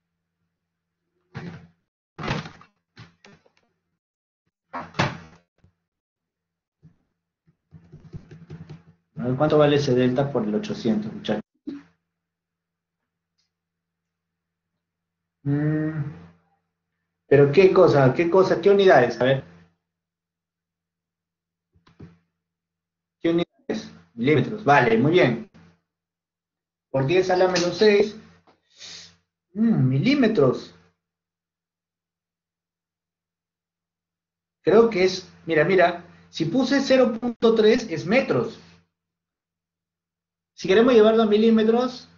A ver, ¿cuánto vale ese delta por el 800, muchachos? Pero qué cosa, qué unidades, a ver. ¿Qué unidades? Milímetros, vale, muy bien. Por 10 a la menos 6, milímetros. Creo que es, mira, Si puse 0.3 es metros. Si queremos llevarlo a milímetros,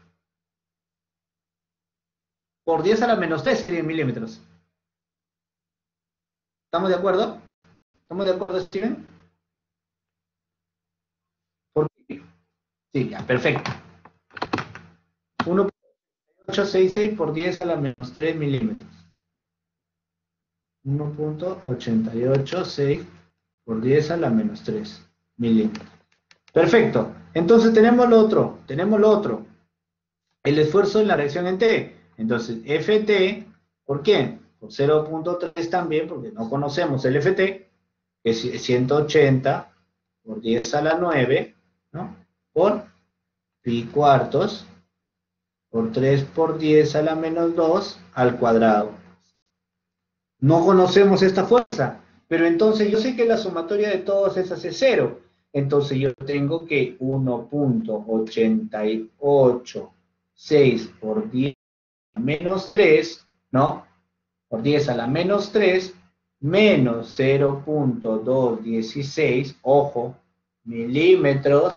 por 10 a la menos 3 serían milímetros. ¿Estamos de acuerdo? ¿Estamos de acuerdo, Steven? ¿Por qué? Sí, ya, perfecto. 1.866 por 10 a la menos 3 milímetros. 1.886 por 10 a la menos 3 milímetros. Perfecto. Entonces tenemos lo otro. El esfuerzo en la reacción en T. Entonces, FT, ¿por qué? Por 0.3 también, porque no conocemos el FT, que es 180 por 10 a la 9, ¿no? Por pi cuartos, por 3 por 10 a la menos 2 al cuadrado. No conocemos esta fuerza, pero entonces yo sé que la sumatoria de todas esas es 0. Entonces yo tengo que 1.886 por 10 a la menos 3, ¿no? Por 10 a la menos 3, menos 0.216, ojo, milímetros,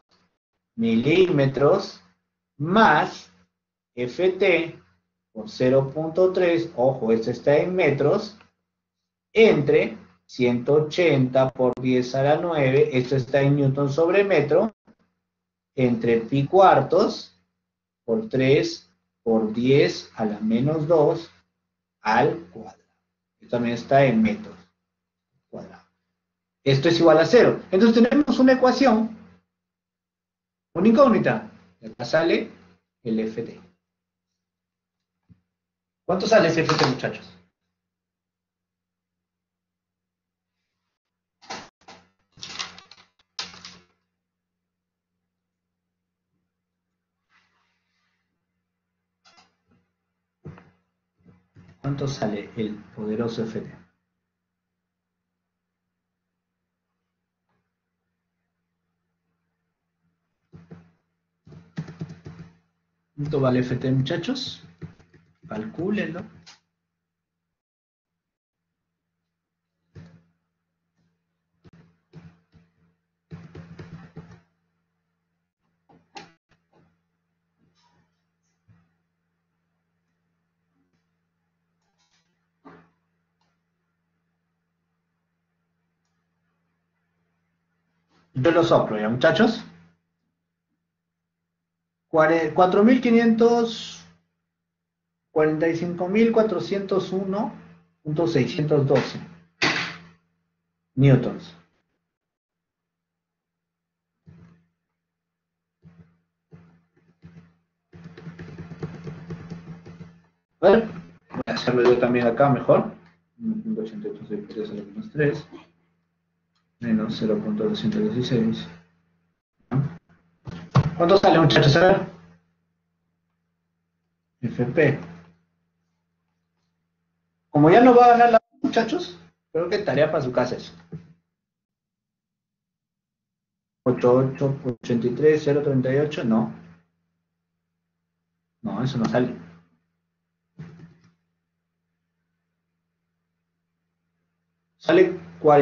más FT por 0.3, ojo, esto está en metros, entre 180 por 10 a la 9, esto está en newton sobre metro, entre pi cuartos por 3 por 10 a la menos 2 al cuadrado. Esto también está en metros cuadrados. Esto es igual a 0. Entonces tenemos una ecuación, una incógnita. Y acá sale el FT. ¿Cuánto sale ese FT, muchachos? ¿Cuánto sale el poderoso FT? ¿Cuánto vale FT, muchachos? Calcúlenlo. Yo lo soplo, ¿ya, muchachos? 45.401.612 newtons. A ver, voy a hacerlo yo también acá mejor. 1.886 a la menos 3 menos 0.216. ¿Cuánto sale, muchachos? A ver. FP. Como ya no va a ganar la muchachos, creo que tarea para su casa eso. 88, 83, 038, no. No, eso no sale. Sale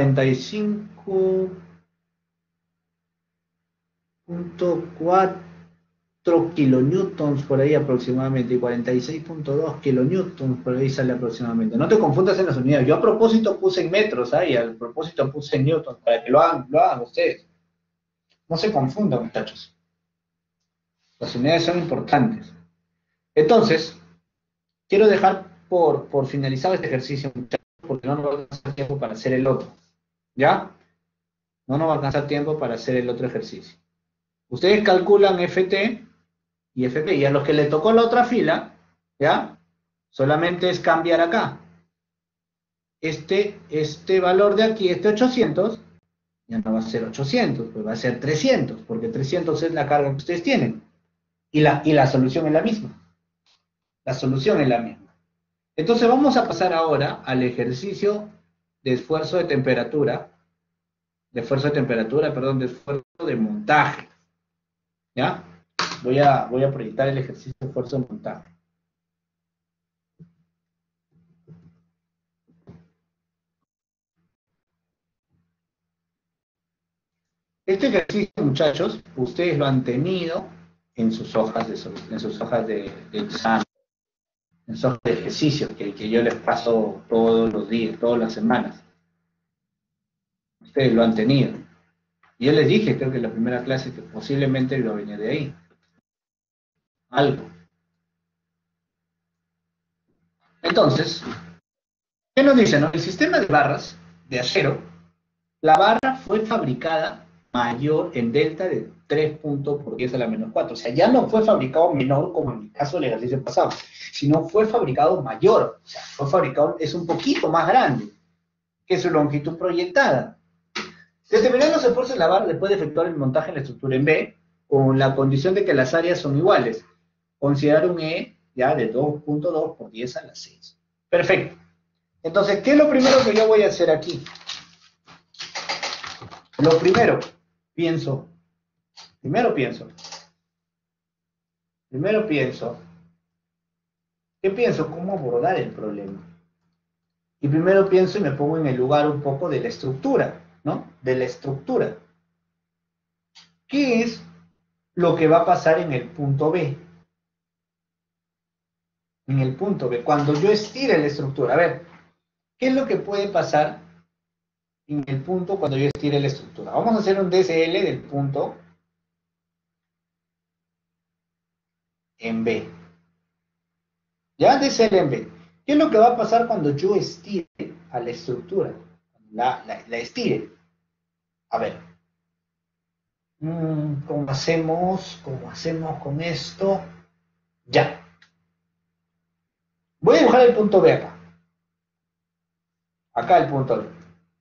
45.4 kilonewtons por ahí aproximadamente, y 46.2 kilonewtons por ahí sale aproximadamente. No te confundas en las unidades. Yo a propósito puse en metros, y a propósito puse en newtons, para que lo hagan ustedes. No se confundan, muchachos. Las unidades son importantes. Entonces, quiero dejar por finalizado este ejercicio, muchachos, porque no nos va a alcanzar tiempo para hacer el otro. ¿Ya? No nos va a alcanzar tiempo para hacer el otro ejercicio. Ustedes calculan FT y FP, y a los que le tocó la otra fila, ¿ya? Solamente es cambiar acá. Este valor de aquí, este 800, ya no va a ser 800, pues va a ser 300, porque 300 es la carga que ustedes tienen. Y la solución es la misma. La solución es la misma. Entonces vamos a pasar ahora al ejercicio de esfuerzo de temperatura, de esfuerzo de montaje. ¿Ya? Voy a proyectar el ejercicio de esfuerzo de montaje. Este ejercicio, muchachos, ustedes lo han tenido en sus hojas de examen, en sus hojas de ejercicio, que yo les paso todos los días, todas las semanas. Ustedes lo han tenido. Y yo les dije, creo que en la primera clase, que posiblemente lo venía de ahí. Algo. Entonces, ¿qué nos dice? No? El sistema de barras de acero, la barra fue fabricada mayor en delta de 3 puntos por 10 a la menos 4. O sea, ya no fue fabricado menor como en el caso del ejercicio pasado, sino fue fabricado mayor. O sea, fue fabricado, es un poquito más grande que su longitud proyectada. Determinar los esfuerzos de la barra después de efectuar el montaje en la estructura en B, con la condición de que las áreas son iguales. Considerar un E ya de 2.2 por 10 a la 6. Perfecto. Entonces, ¿qué es lo primero que yo voy a hacer aquí? Lo primero, pienso, ¿qué pienso? ¿Cómo abordar el problema? Y primero pienso y me pongo en el lugar un poco de la estructura, ¿no? De la estructura. ¿Qué es lo que va a pasar en el punto B? En el punto B, cuando yo estire la estructura. A ver, ¿qué es lo que puede pasar en el punto cuando yo estire la estructura? Vamos a hacer un DSL del punto en B. Ya DSL en B. ¿Qué es lo que va a pasar cuando yo estire a la estructura? La estire. A ver. ¿Cómo hacemos? ¿Cómo hacemos con esto? Ya. Voy a dibujar el punto B acá. Acá el punto B.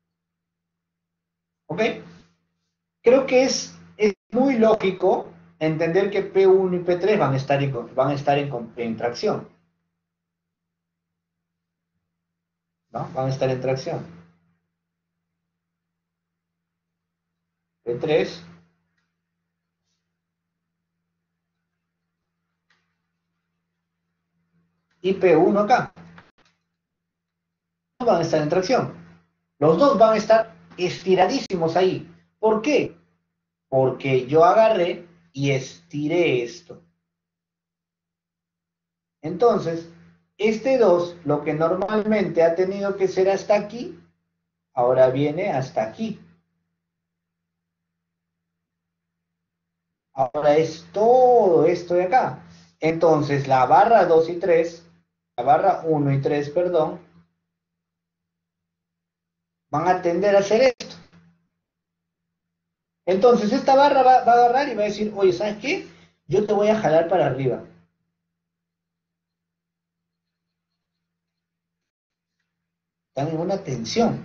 ¿Ok? Creo que es muy lógico entender que P1 y P3 van a estar en tracción. ¿No? Van a estar en tracción. P3 y P1 acá. Van a estar en tracción. Los dos van a estar estiradísimos ahí. ¿Por qué? Porque yo agarré y estiré esto. Entonces, este 2, lo que normalmente ha tenido que ser hasta aquí, ahora viene hasta aquí. Ahora es todo esto de acá. Entonces, la barra 2 y 3, la barra 1 y 3, perdón, van a tender a hacer esto. Entonces, esta barra va a agarrar y va a decir, oye, ¿sabes qué? Yo te voy a jalar para arriba. Están en una tensión.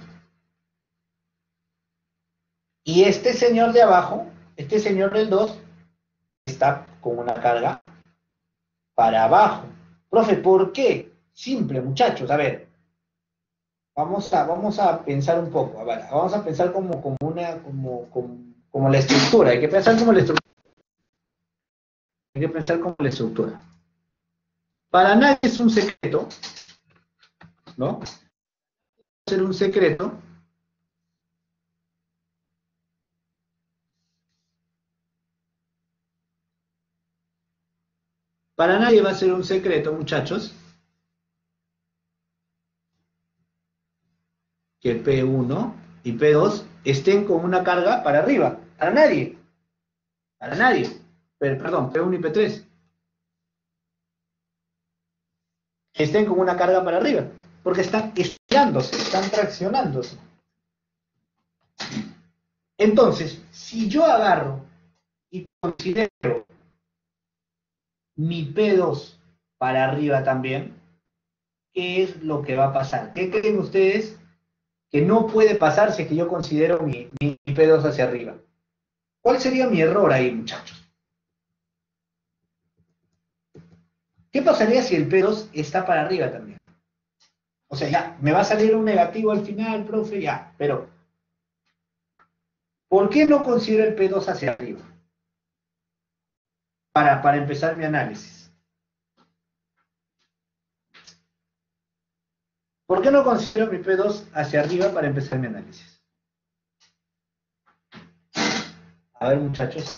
Y este señor de abajo, este señor del 2, está con una carga para abajo. Profe, ¿por qué? Simple, muchachos. A ver, vamos a pensar un poco. A ver, vamos a pensar como la estructura. Hay que pensar como la estructura. Hay que pensar como la estructura. Para nadie es un secreto, ¿no? Ser un secreto. Para nadie va a ser un secreto, muchachos, que P1 y P2 estén con una carga para arriba. Para nadie. Para nadie. Perdón, P1 y P3. Estén con una carga para arriba. Porque están estirándose, están traccionándose. Entonces, si yo agarro y considero mi P2 para arriba también, ¿qué es lo que va a pasar? ¿Qué creen ustedes que no puede pasar si es que yo considero mi P2 hacia arriba? ¿Cuál sería mi error ahí, muchachos? ¿Qué pasaría si el P2 está para arriba también? O sea, ya, me va a salir un negativo al final, profe, ya, pero ¿por qué no considero el P2 hacia arriba? Para empezar mi análisis. ¿Por qué no considero mi P2 hacia arriba para empezar mi análisis? A ver, muchachos.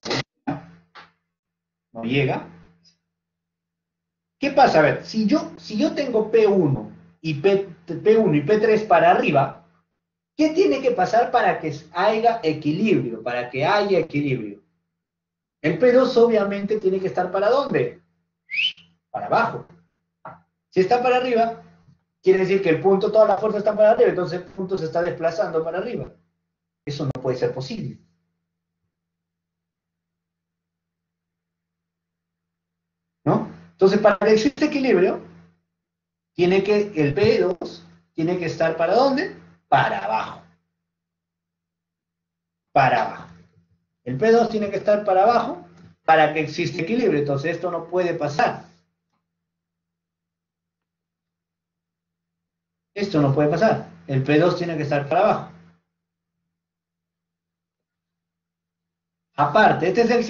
No llega. ¿Qué pasa? A ver, si yo tengo P1 y P1 y P3 para arriba, ¿qué tiene que pasar para que haya equilibrio? Para que haya equilibrio. El P2 obviamente tiene que estar ¿para dónde? Para abajo. Si está para arriba, quiere decir que el punto, toda la fuerza está para arriba, entonces el punto se está desplazando para arriba. Eso no puede ser posible. ¿No? Entonces, para que exista equilibrio, el P2 tiene que estar ¿para dónde? Para abajo. Para abajo. El P2 tiene que estar para abajo para que exista equilibrio. Entonces, esto no puede pasar. Esto no puede pasar. El P2 tiene que estar para abajo. Aparte, este es el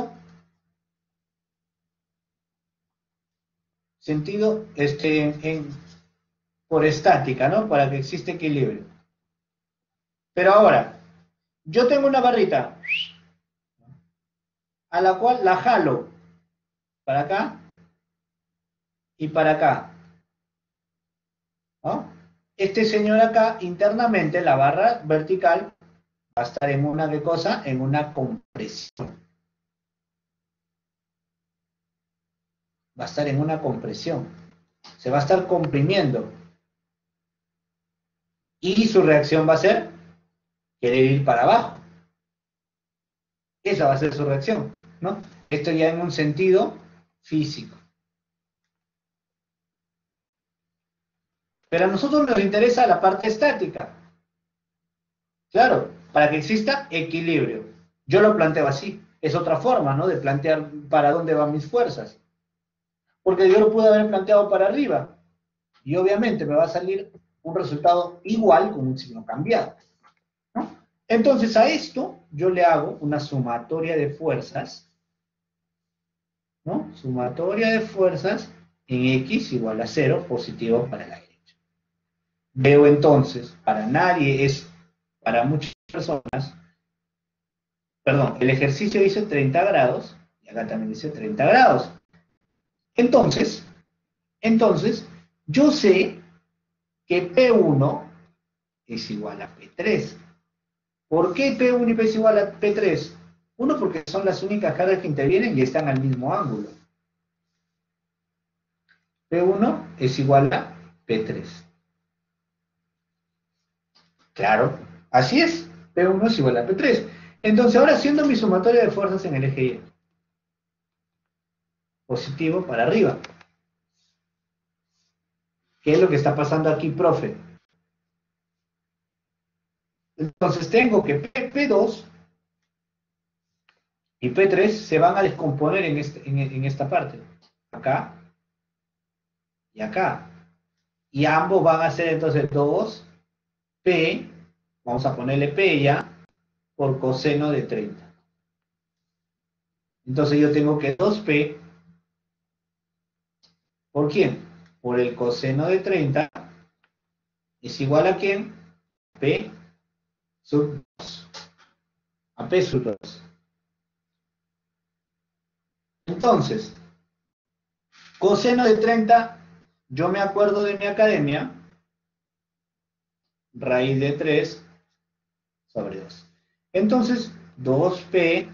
sentido por estática, ¿no? Para que exista equilibrio. Pero ahora, yo tengo una barrita a la cual la jalo para acá y para acá, ¿no? Este señor acá, internamente, la barra vertical, va a estar en una, ¿qué cosa? En una compresión. Va a estar en una compresión. Se va a estar comprimiendo. Y su reacción va a ser querer ir para abajo. Esa va a ser su reacción, ¿no? Esto ya en un sentido físico. Pero a nosotros nos interesa la parte estática. Claro, para que exista equilibrio. Yo lo planteo así. Es otra forma, ¿no? De plantear para dónde van mis fuerzas. Porque yo lo pude haber planteado para arriba. Y obviamente me va a salir un resultado igual con un signo cambiado, ¿no? Entonces a esto yo le hago una sumatoria de fuerzas, ¿no? Sumatoria de fuerzas en X igual a 0, positivo para la derecha. Veo entonces, para muchas personas, perdón, el ejercicio dice 30 grados, y acá también dice 30 grados. Entonces, yo sé que P1 es igual a P3. ¿Por qué P1 y P es igual a P3? Uno, porque son las únicas cargas que intervienen y están al mismo ángulo. P1 es igual a P3. Claro, así es. P1 es igual a P3. Entonces, ahora haciendo mi sumatoria de fuerzas en el eje Y. Positivo para arriba. ¿Qué es lo que está pasando aquí, profe? Entonces tengo que P2 y P3 se van a descomponer en esta parte. Acá y acá. Y ambos van a ser entonces 2P, vamos a ponerle P ya, por coseno de 30. Entonces yo tengo que 2P, ¿por quién? Por el coseno de 30 es igual a ¿quién? P sub 2. A P sub 2. Entonces, coseno de 30, yo me acuerdo de mi academia, raíz de 3 sobre 2. Entonces, 2P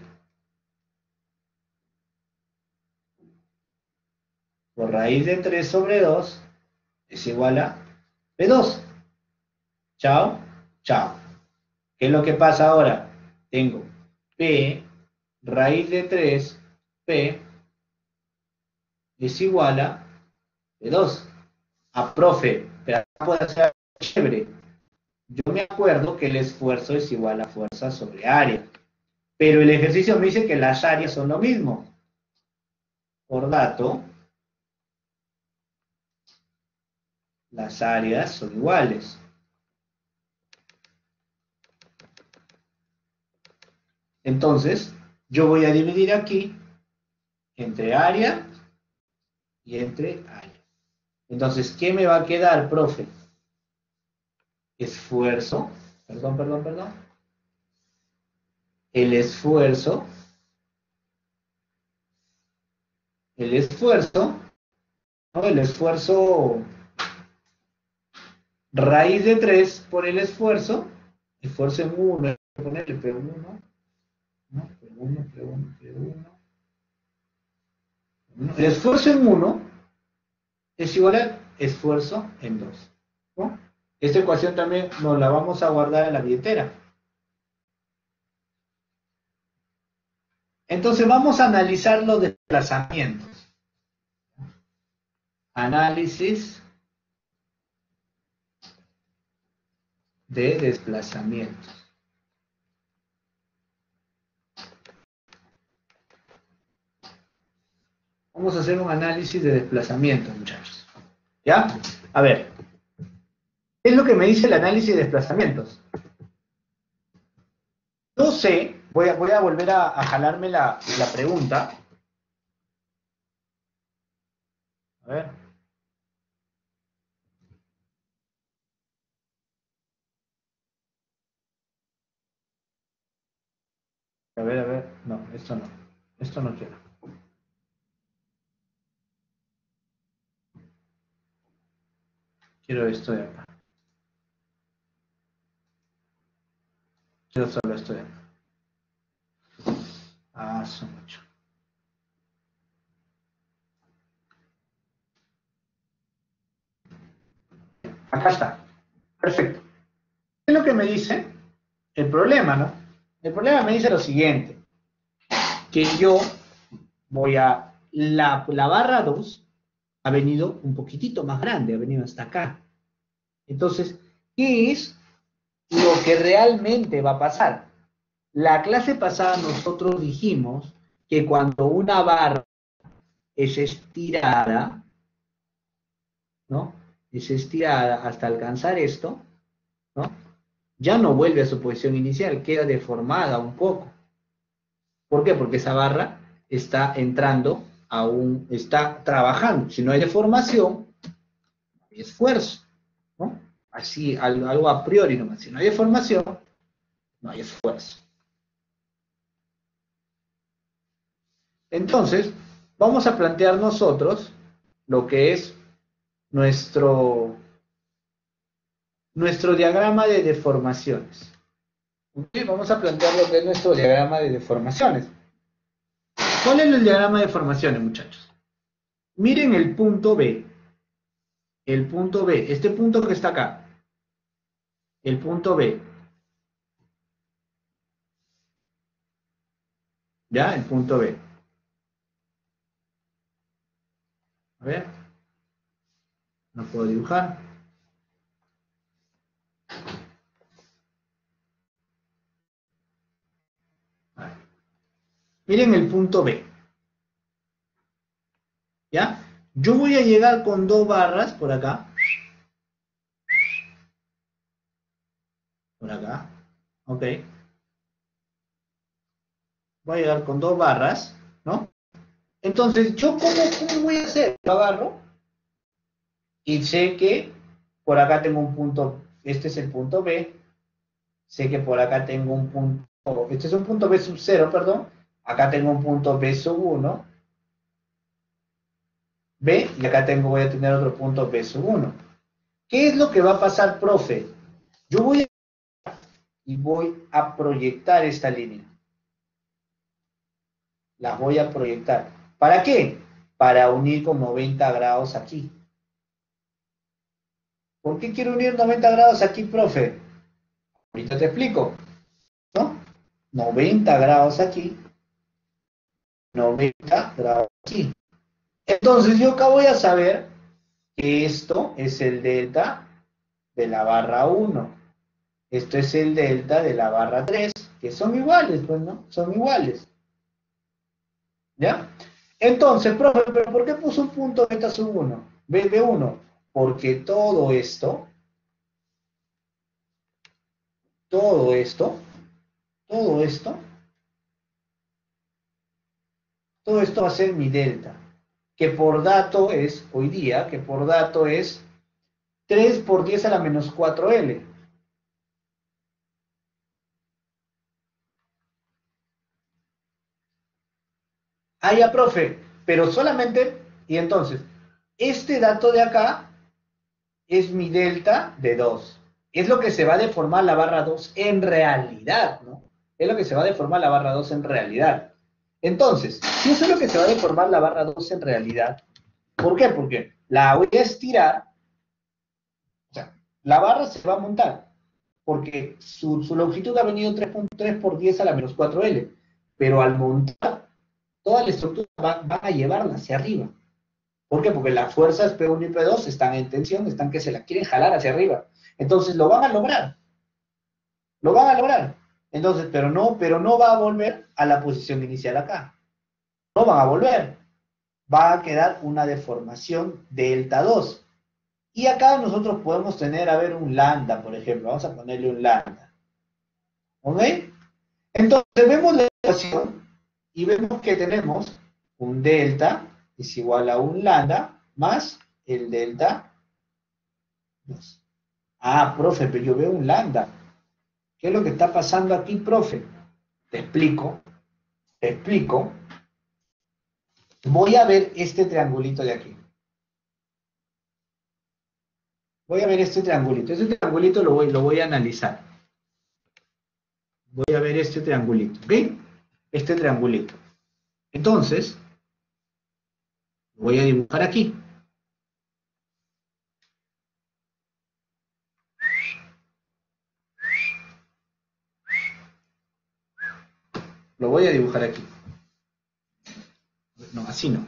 por raíz de 3 sobre 2 es igual a P2. Chao, chao. ¿Qué es lo que pasa ahora? Tengo P raíz de 3P es igual a P2. Profe, pero acá puede ser algo chévere. Yo me acuerdo que el esfuerzo es igual a fuerza sobre área. Pero el ejercicio me dice que las áreas son lo mismo. Por dato, las áreas son iguales. Entonces, yo voy a dividir aquí entre área y entre área. Entonces, ¿qué me va a quedar, profe? Esfuerzo, perdón. el esfuerzo, ¿no? El esfuerzo raíz de 3 por el esfuerzo en 1, ponerle P1, ¿no? P1, P1, P1. El esfuerzo en 1 es igual al esfuerzo en 2, ¿no? Esta ecuación también nos la vamos a guardar en la billetera. Entonces vamos a analizar los desplazamientos. Análisis de desplazamientos. Vamos a hacer un análisis de desplazamientos, muchachos. ¿Ya? A ver. ¿Qué es lo que me dice el análisis de desplazamientos? No sé, voy a volver a jalarme la pregunta. A ver. A ver. No, esto no. Esto no quiero. Quiero esto de acá. Quiero solo esto de acá. Ah, son mucho. Acá está. Perfecto. ¿Qué es lo que me dice? El problema, ¿no? El problema me dice lo siguiente. Que yo voy a... La barra 2 ha venido un poquitito más grande, ha venido hasta acá. Entonces, ¿qué es lo que realmente va a pasar? La clase pasada nosotros dijimos que cuando una barra es estirada, ¿no? Es estirada hasta alcanzar esto, ¿no? Ya no vuelve a su posición inicial, queda deformada un poco. ¿Por qué? Porque esa barra está entrando está trabajando. Si no hay deformación, no hay esfuerzo, ¿no? Así, algo a priori nomás. Si no hay deformación, no hay esfuerzo. Entonces, vamos a plantear nosotros lo que es nuestro diagrama de deformaciones. ¿Okay? Vamos a plantear lo que es nuestro diagrama de deformaciones. ¿Cuál es el diagrama de deformaciones, muchachos? Miren el punto B. El punto B, este punto que está acá. El punto B. ¿Ya? El punto B. A ver. No puedo dibujar. A ver. Miren el punto B. ¿Ya? Yo voy a llegar con 2 barras por acá. Por acá. Ok. Voy a llegar con 2 barras, ¿no? Entonces, ¿yo cómo voy a hacer? Lo agarro y sé que por acá tengo un punto, este es el punto B, sé que por acá tengo un punto, este es un punto B sub 0, perdón, acá tengo un punto B sub 1, B, y acá voy a tener otro punto B sub 1. ¿Qué es lo que va a pasar, profe? Yo voy a proyectar esta línea. Las voy a proyectar. ¿Para qué? Para unir con 90 grados aquí. ¿Por qué quiero unir 90 grados aquí, profe? Ahorita te explico, ¿no? 90 grados aquí, 90 grados aquí. Entonces yo acá voy a saber que esto es el delta de la barra 1. Esto es el delta de la barra 3, que son iguales, pues, ¿no? Son iguales. ¿Ya? Entonces, profe, ¿pero por qué puso un punto beta sub 1? B1. Porque todo esto va a ser mi delta, que por dato es, hoy día, que por dato es 3 por 10 a la menos 4L. Ah, ya, profe, pero solamente, y entonces, este dato de acá es mi delta de 2. Es lo que se va a deformar la barra 2 en realidad, ¿no? Es lo que se va a deformar la barra 2 en realidad. Entonces, si eso es lo que se va a deformar la barra 2 en realidad, ¿por qué? Porque la voy a estirar, o sea, la barra se va a montar, porque su longitud ha venido 3.3 por 10 a la menos 4L, pero al montar, toda la estructura va a llevarla hacia arriba. ¿Por qué? Porque las fuerzas P1 y P2 están en tensión, están que se la quieren jalar hacia arriba. Entonces lo van a lograr, lo van a lograr. Entonces, pero no va a volver a la posición inicial acá. No van a volver. Va a quedar una deformación delta 2. Y acá nosotros podemos tener, a ver, un lambda, por ejemplo. Vamos a ponerle un lambda. ¿Ok? Entonces vemos la ecuación y vemos que tenemos un delta es igual a un lambda más el delta 2. Ah, profe, pero yo veo un lambda. ¿Qué es lo que está pasando aquí, profe? Te explico, te explico. Voy a ver este triangulito de aquí. Voy a ver este triangulito. Este triangulito lo voy a analizar. Voy a ver este triangulito, ¿ok? Este triangulito. Entonces, lo voy a dibujar aquí. Lo voy a dibujar aquí. No, así no.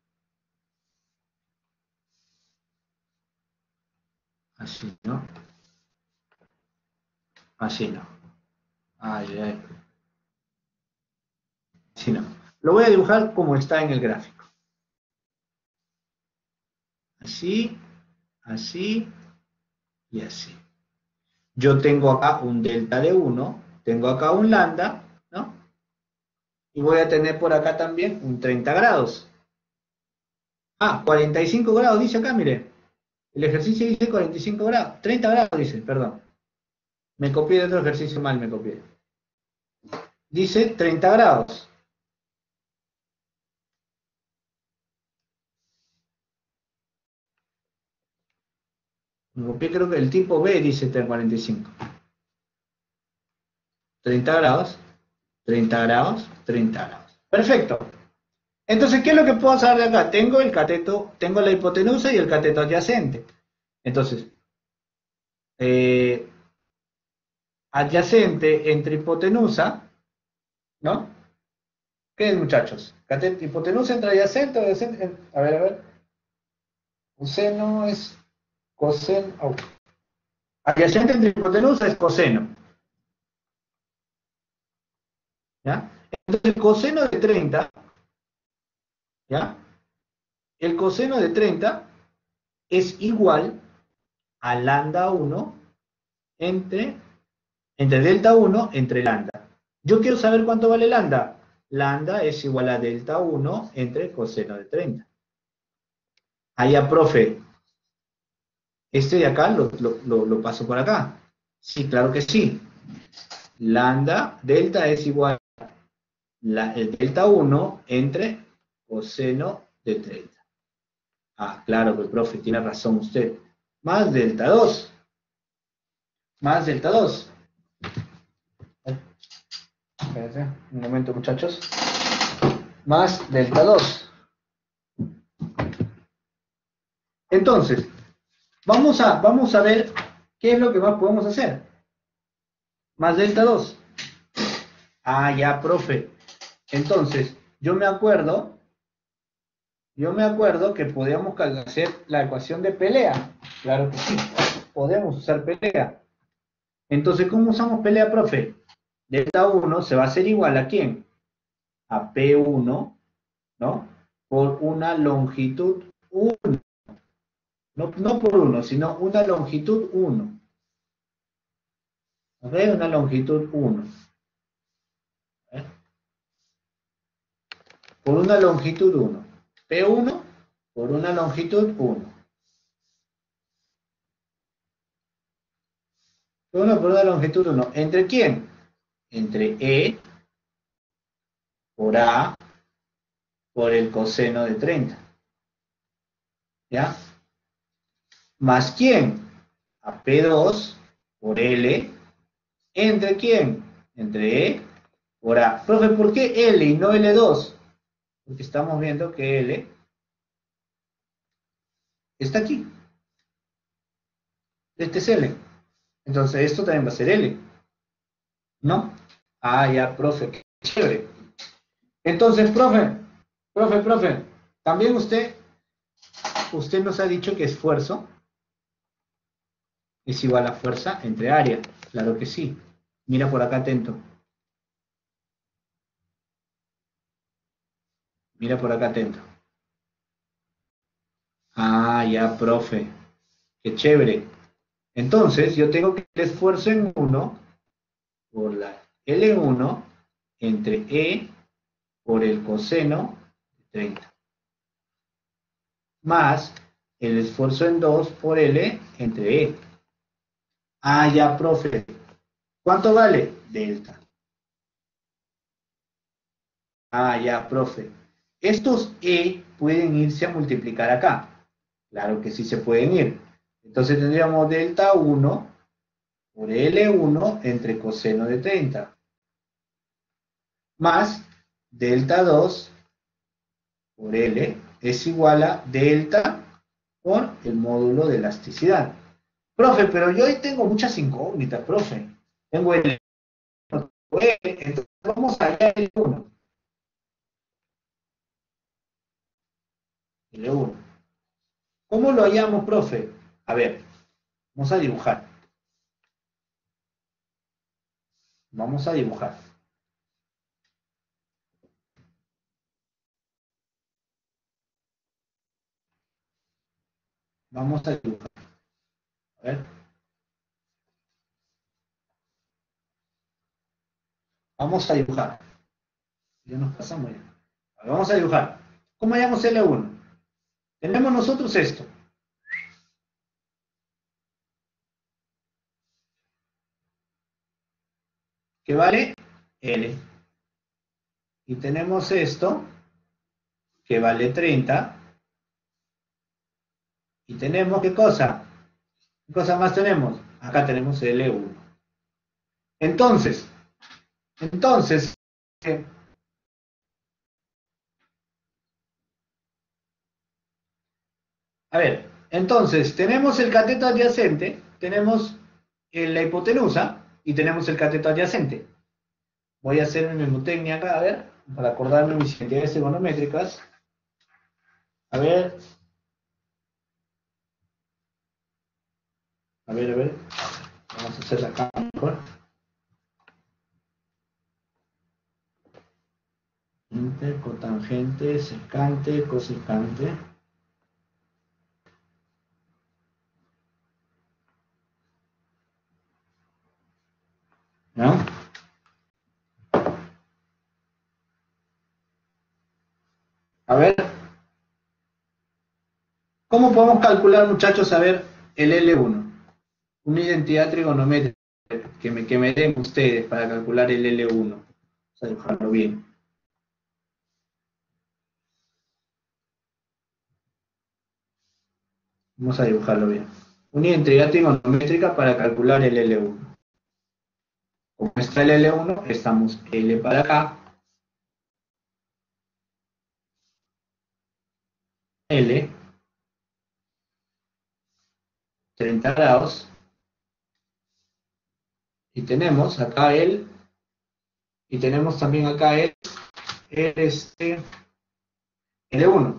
Así no. Así no. Ay, ay. Así no. Lo voy a dibujar como está en el gráfico. Así, así y así. Yo tengo acá un delta de 1, tengo acá un lambda, ¿no? Y voy a tener por acá también un 30 grados. Ah, 45 grados dice acá, mire. El ejercicio dice 45 grados. 30 grados dice, perdón. Me copié de otro ejercicio mal, me copié. Dice 30 grados. Me copié, creo que el tipo B dice 45. 30 grados, 30 grados, 30 grados. Perfecto. Entonces, ¿qué es lo que puedo saber de acá? Tengo el cateto, tengo la hipotenusa y el cateto adyacente. Entonces, eh, adyacente entre hipotenusa, ¿no? ¿Qué es, muchachos? Cateto, hipotenusa entre adyacente, adyacente. A ver, a ver. Coseno es coseno. Oh. Adyacente entre hipotenusa es coseno. ¿Ya? Entonces, el coseno de 30, ¿ya? El coseno de 30 es igual a lambda 1 entre, entre delta 1 entre lambda. Yo quiero saber cuánto vale lambda. Lambda es igual a delta 1 entre coseno de 30. Allá, profe, este de acá lo paso por acá. Sí, claro que sí. Lambda, delta es igual a el delta 1 entre coseno de 30. Ah, claro, pues, profe, tiene razón usted. Más delta 2. Más delta 2. Espérense, un momento, muchachos. Más delta 2. Entonces, vamos a ver qué es lo que más podemos hacer. Más delta 2. Ah, ya, profe. Entonces, yo me acuerdo que podíamos hacer la ecuación de pelea. Claro que sí, podemos usar pelea. Entonces, ¿cómo usamos pelea, profe? Delta 1 se va a hacer igual a ¿quién? A P1, ¿no? Por una longitud 1. No por 1, sino una longitud 1. ¿Ok? Una longitud 1. ¿Eh? Por una longitud 1. P1 por una longitud 1. P1 por una longitud 1. ¿Entre quién? Entre E por A por el coseno de 30. ¿Ya? ¿Más quién? A P2 por L, ¿entre quién? Entre E por A. Profe, ¿por qué L y no L2? Porque estamos viendo que L está aquí. Este es L. Entonces esto también va a ser L. ¿No? Ah, ya, profe, qué chévere. Entonces, profe, también usted nos ha dicho que esfuerzo es igual a fuerza entre área. Claro que sí. Mira por acá atento. Mira por acá atento. Ah, ya, profe. Qué chévere. Entonces, yo tengo que el esfuerzo en 1 por la L1 entre E por el coseno de 30. Más el esfuerzo en 2 por L entre E. Ah, ya, profe. ¿Cuánto vale? Delta. Ah, ya, profe. Estos E pueden irse a multiplicar acá. Claro que sí se pueden ir. Entonces tendríamos delta 1 por L1 entre coseno de 30. Más delta 2 por L es igual a delta por el módulo de elasticidad. Profe, pero yo hoy tengo muchas incógnitas, profe. Tengo L, entonces vamos a L1. L1. ¿Cómo lo hallamos, profe? A ver, vamos a dibujar. Vamos a dibujar. Vamos a dibujar. A ver. Vamos a dibujar. Ya nos pasamos ya. A ver, vamos a dibujar. ¿Cómo hallamos L1? Tenemos nosotros esto. Que vale L. Y tenemos esto, que vale 30. Y tenemos, ¿qué cosa? ¿Qué cosa más tenemos? Acá tenemos L1. Entonces, eh, a ver, entonces, tenemos el cateto adyacente, tenemos la hipotenusa y tenemos el cateto adyacente. Voy a hacer mi memotecnia acá, a ver, para acordarme mis identidades trigonométricas. A ver. A ver. Vamos a hacerla acá mejor. Cotangente, secante, cosecante. ¿No? A ver. ¿Cómo podemos calcular, muchachos, a ver, el L1? Una identidad trigonométrica que me den ustedes para calcular el L1. Vamos a dibujarlo bien. Vamos a dibujarlo bien. Una identidad trigonométrica para calcular el L1. Como está el L1, estamos L para acá. L. 30 grados. Y tenemos acá y tenemos también acá el L1.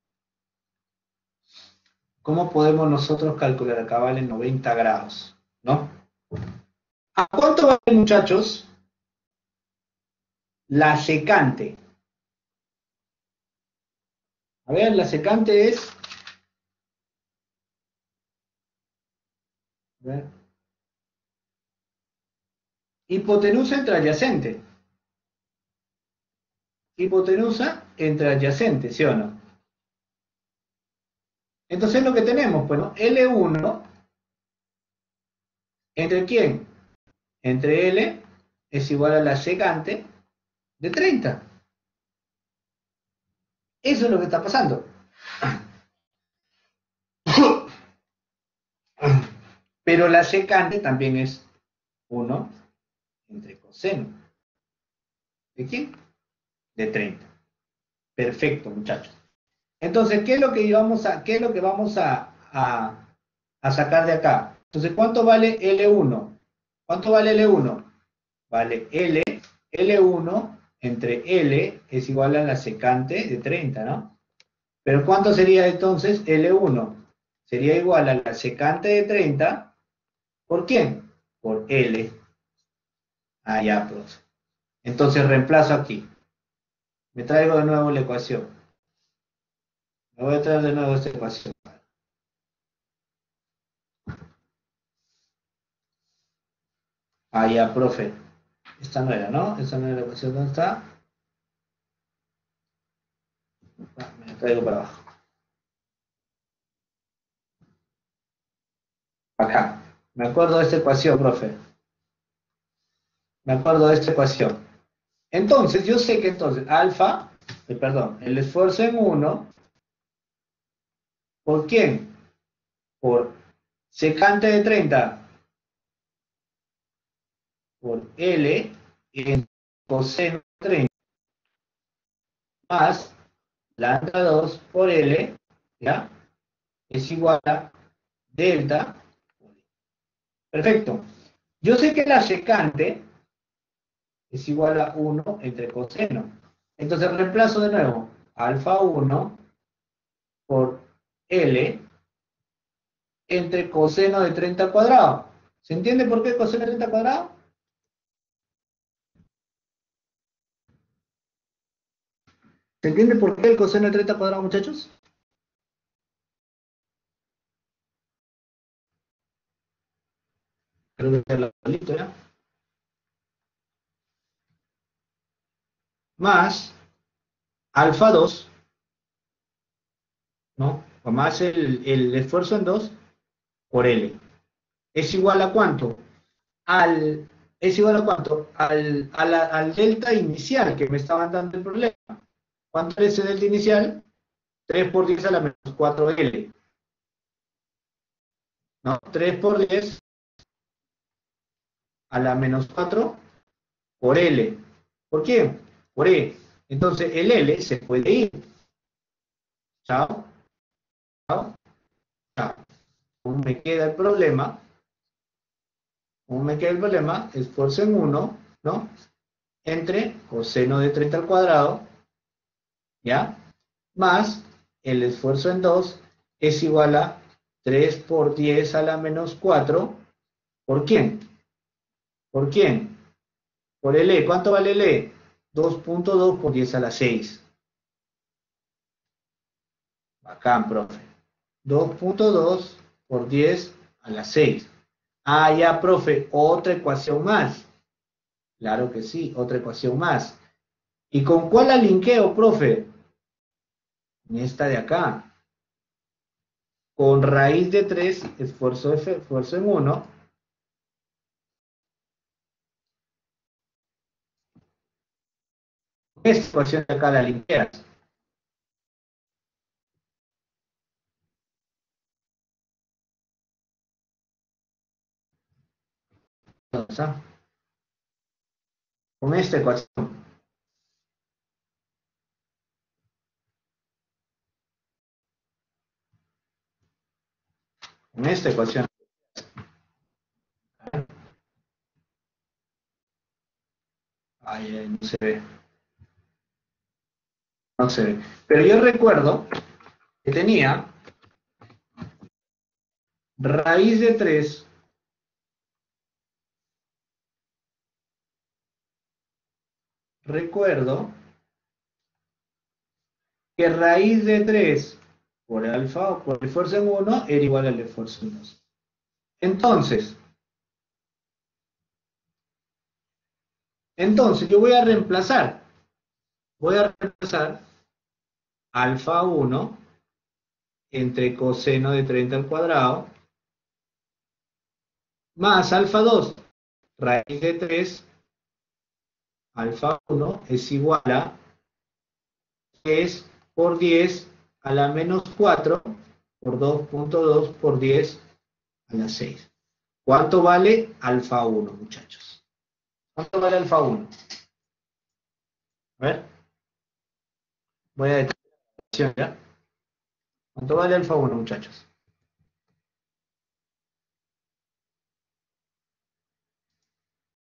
¿Cómo podemos nosotros calcular? Acá vale 90 grados, ¿no? ¿A cuánto vale, muchachos, la secante? A ver, la secante es... A ver, hipotenusa entre adyacente. Hipotenusa entre adyacente, ¿sí o no? Entonces lo que tenemos, bueno, L1, ¿entre quién? Entre L es igual a la secante de 30. Eso es lo que está pasando. Pero la secante también es 1 entre coseno. ¿De quién? De 30. Perfecto, muchachos. Entonces, qué es lo que vamos a sacar de acá? Entonces, ¿cuánto vale L1? ¿Cuánto vale L1? Vale L1 entre L es igual a la secante de 30, ¿no? Pero ¿cuánto sería entonces L1? Sería igual a la secante de 30, ¿por quién? Por L. Ah, ya, pues. Entonces reemplazo aquí. Me traigo de nuevo la ecuación. Me voy a traer de nuevo esta ecuación. Ah, ya, profe. Esta no era, ¿no? Esta no era la ecuación. ¿Dónde está? Ah, me la traigo para abajo. Acá. Me acuerdo de esta ecuación, profe. Me acuerdo de esta ecuación. Entonces, yo sé que entonces perdón, el esfuerzo en 1, ¿por quién? Por secante de 30 por L en coseno de 30 más lambda 2 por L, ¿ya? Es igual a delta. Perfecto. Yo sé que la secante es igual a 1 entre coseno. Entonces reemplazo de nuevo alfa 1 por L entre coseno de 30 al cuadrado. ¿Se entiende por qué coseno de 30 al cuadrado? ¿Se entiende por qué el coseno de 30 al cuadrado, muchachos? Creo que está solito, ¿ya? Más alfa 2, ¿no? O más el esfuerzo en 2 por L. ¿Es igual a cuánto? ¿Es igual a cuánto? Al delta inicial que me estaban dando el problema. ¿Cuánto es ese delta inicial? 3 por 10 a la menos 4L. ¿No? 3 por 10 a la menos 4 por L. ¿Por qué? Por E. Entonces el L se puede ir. Chao, chao, chao. ¿Cómo me queda el problema? ¿Cómo me queda el problema? Esfuerzo en 1, ¿no? Entre coseno de 30 al cuadrado, ¿ya? Más el esfuerzo en 2 es igual a 3 por 10 a la menos 4. ¿Por quién? ¿Por quién? Por el E. ¿Cuánto vale el E? 2.2 por 10 a la 6. Bacán, profe. 2.2 por 10 a la 6. Ah, ya, profe, otra ecuación más. Claro que sí, otra ecuación más. ¿Y con cuál la linkeo, profe? En esta de acá. Con raíz de 3, esfuerzo en 1. Esta ecuación de acá la linkeas. Con esta ecuación. Con esta ecuación. Ay, no se ve. No se ve. Pero yo recuerdo que tenía raíz de 3. Recuerdo que raíz de 3 por alfa o por el esfuerzo en 1 era igual al esfuerzo en 2. Entonces yo voy a reemplazar alfa 1 entre coseno de 30 al cuadrado más alfa 2 raíz de 3 alfa 1 es igual a, es por 10 a la menos 4 por 2.2 por 10 a la 6. ¿Cuánto vale alfa 1, muchachos? ¿Cuánto vale alfa 1? A ver, voy a detener la grabación, ¿ya? ¿Cuánto vale alfa 1, muchachos?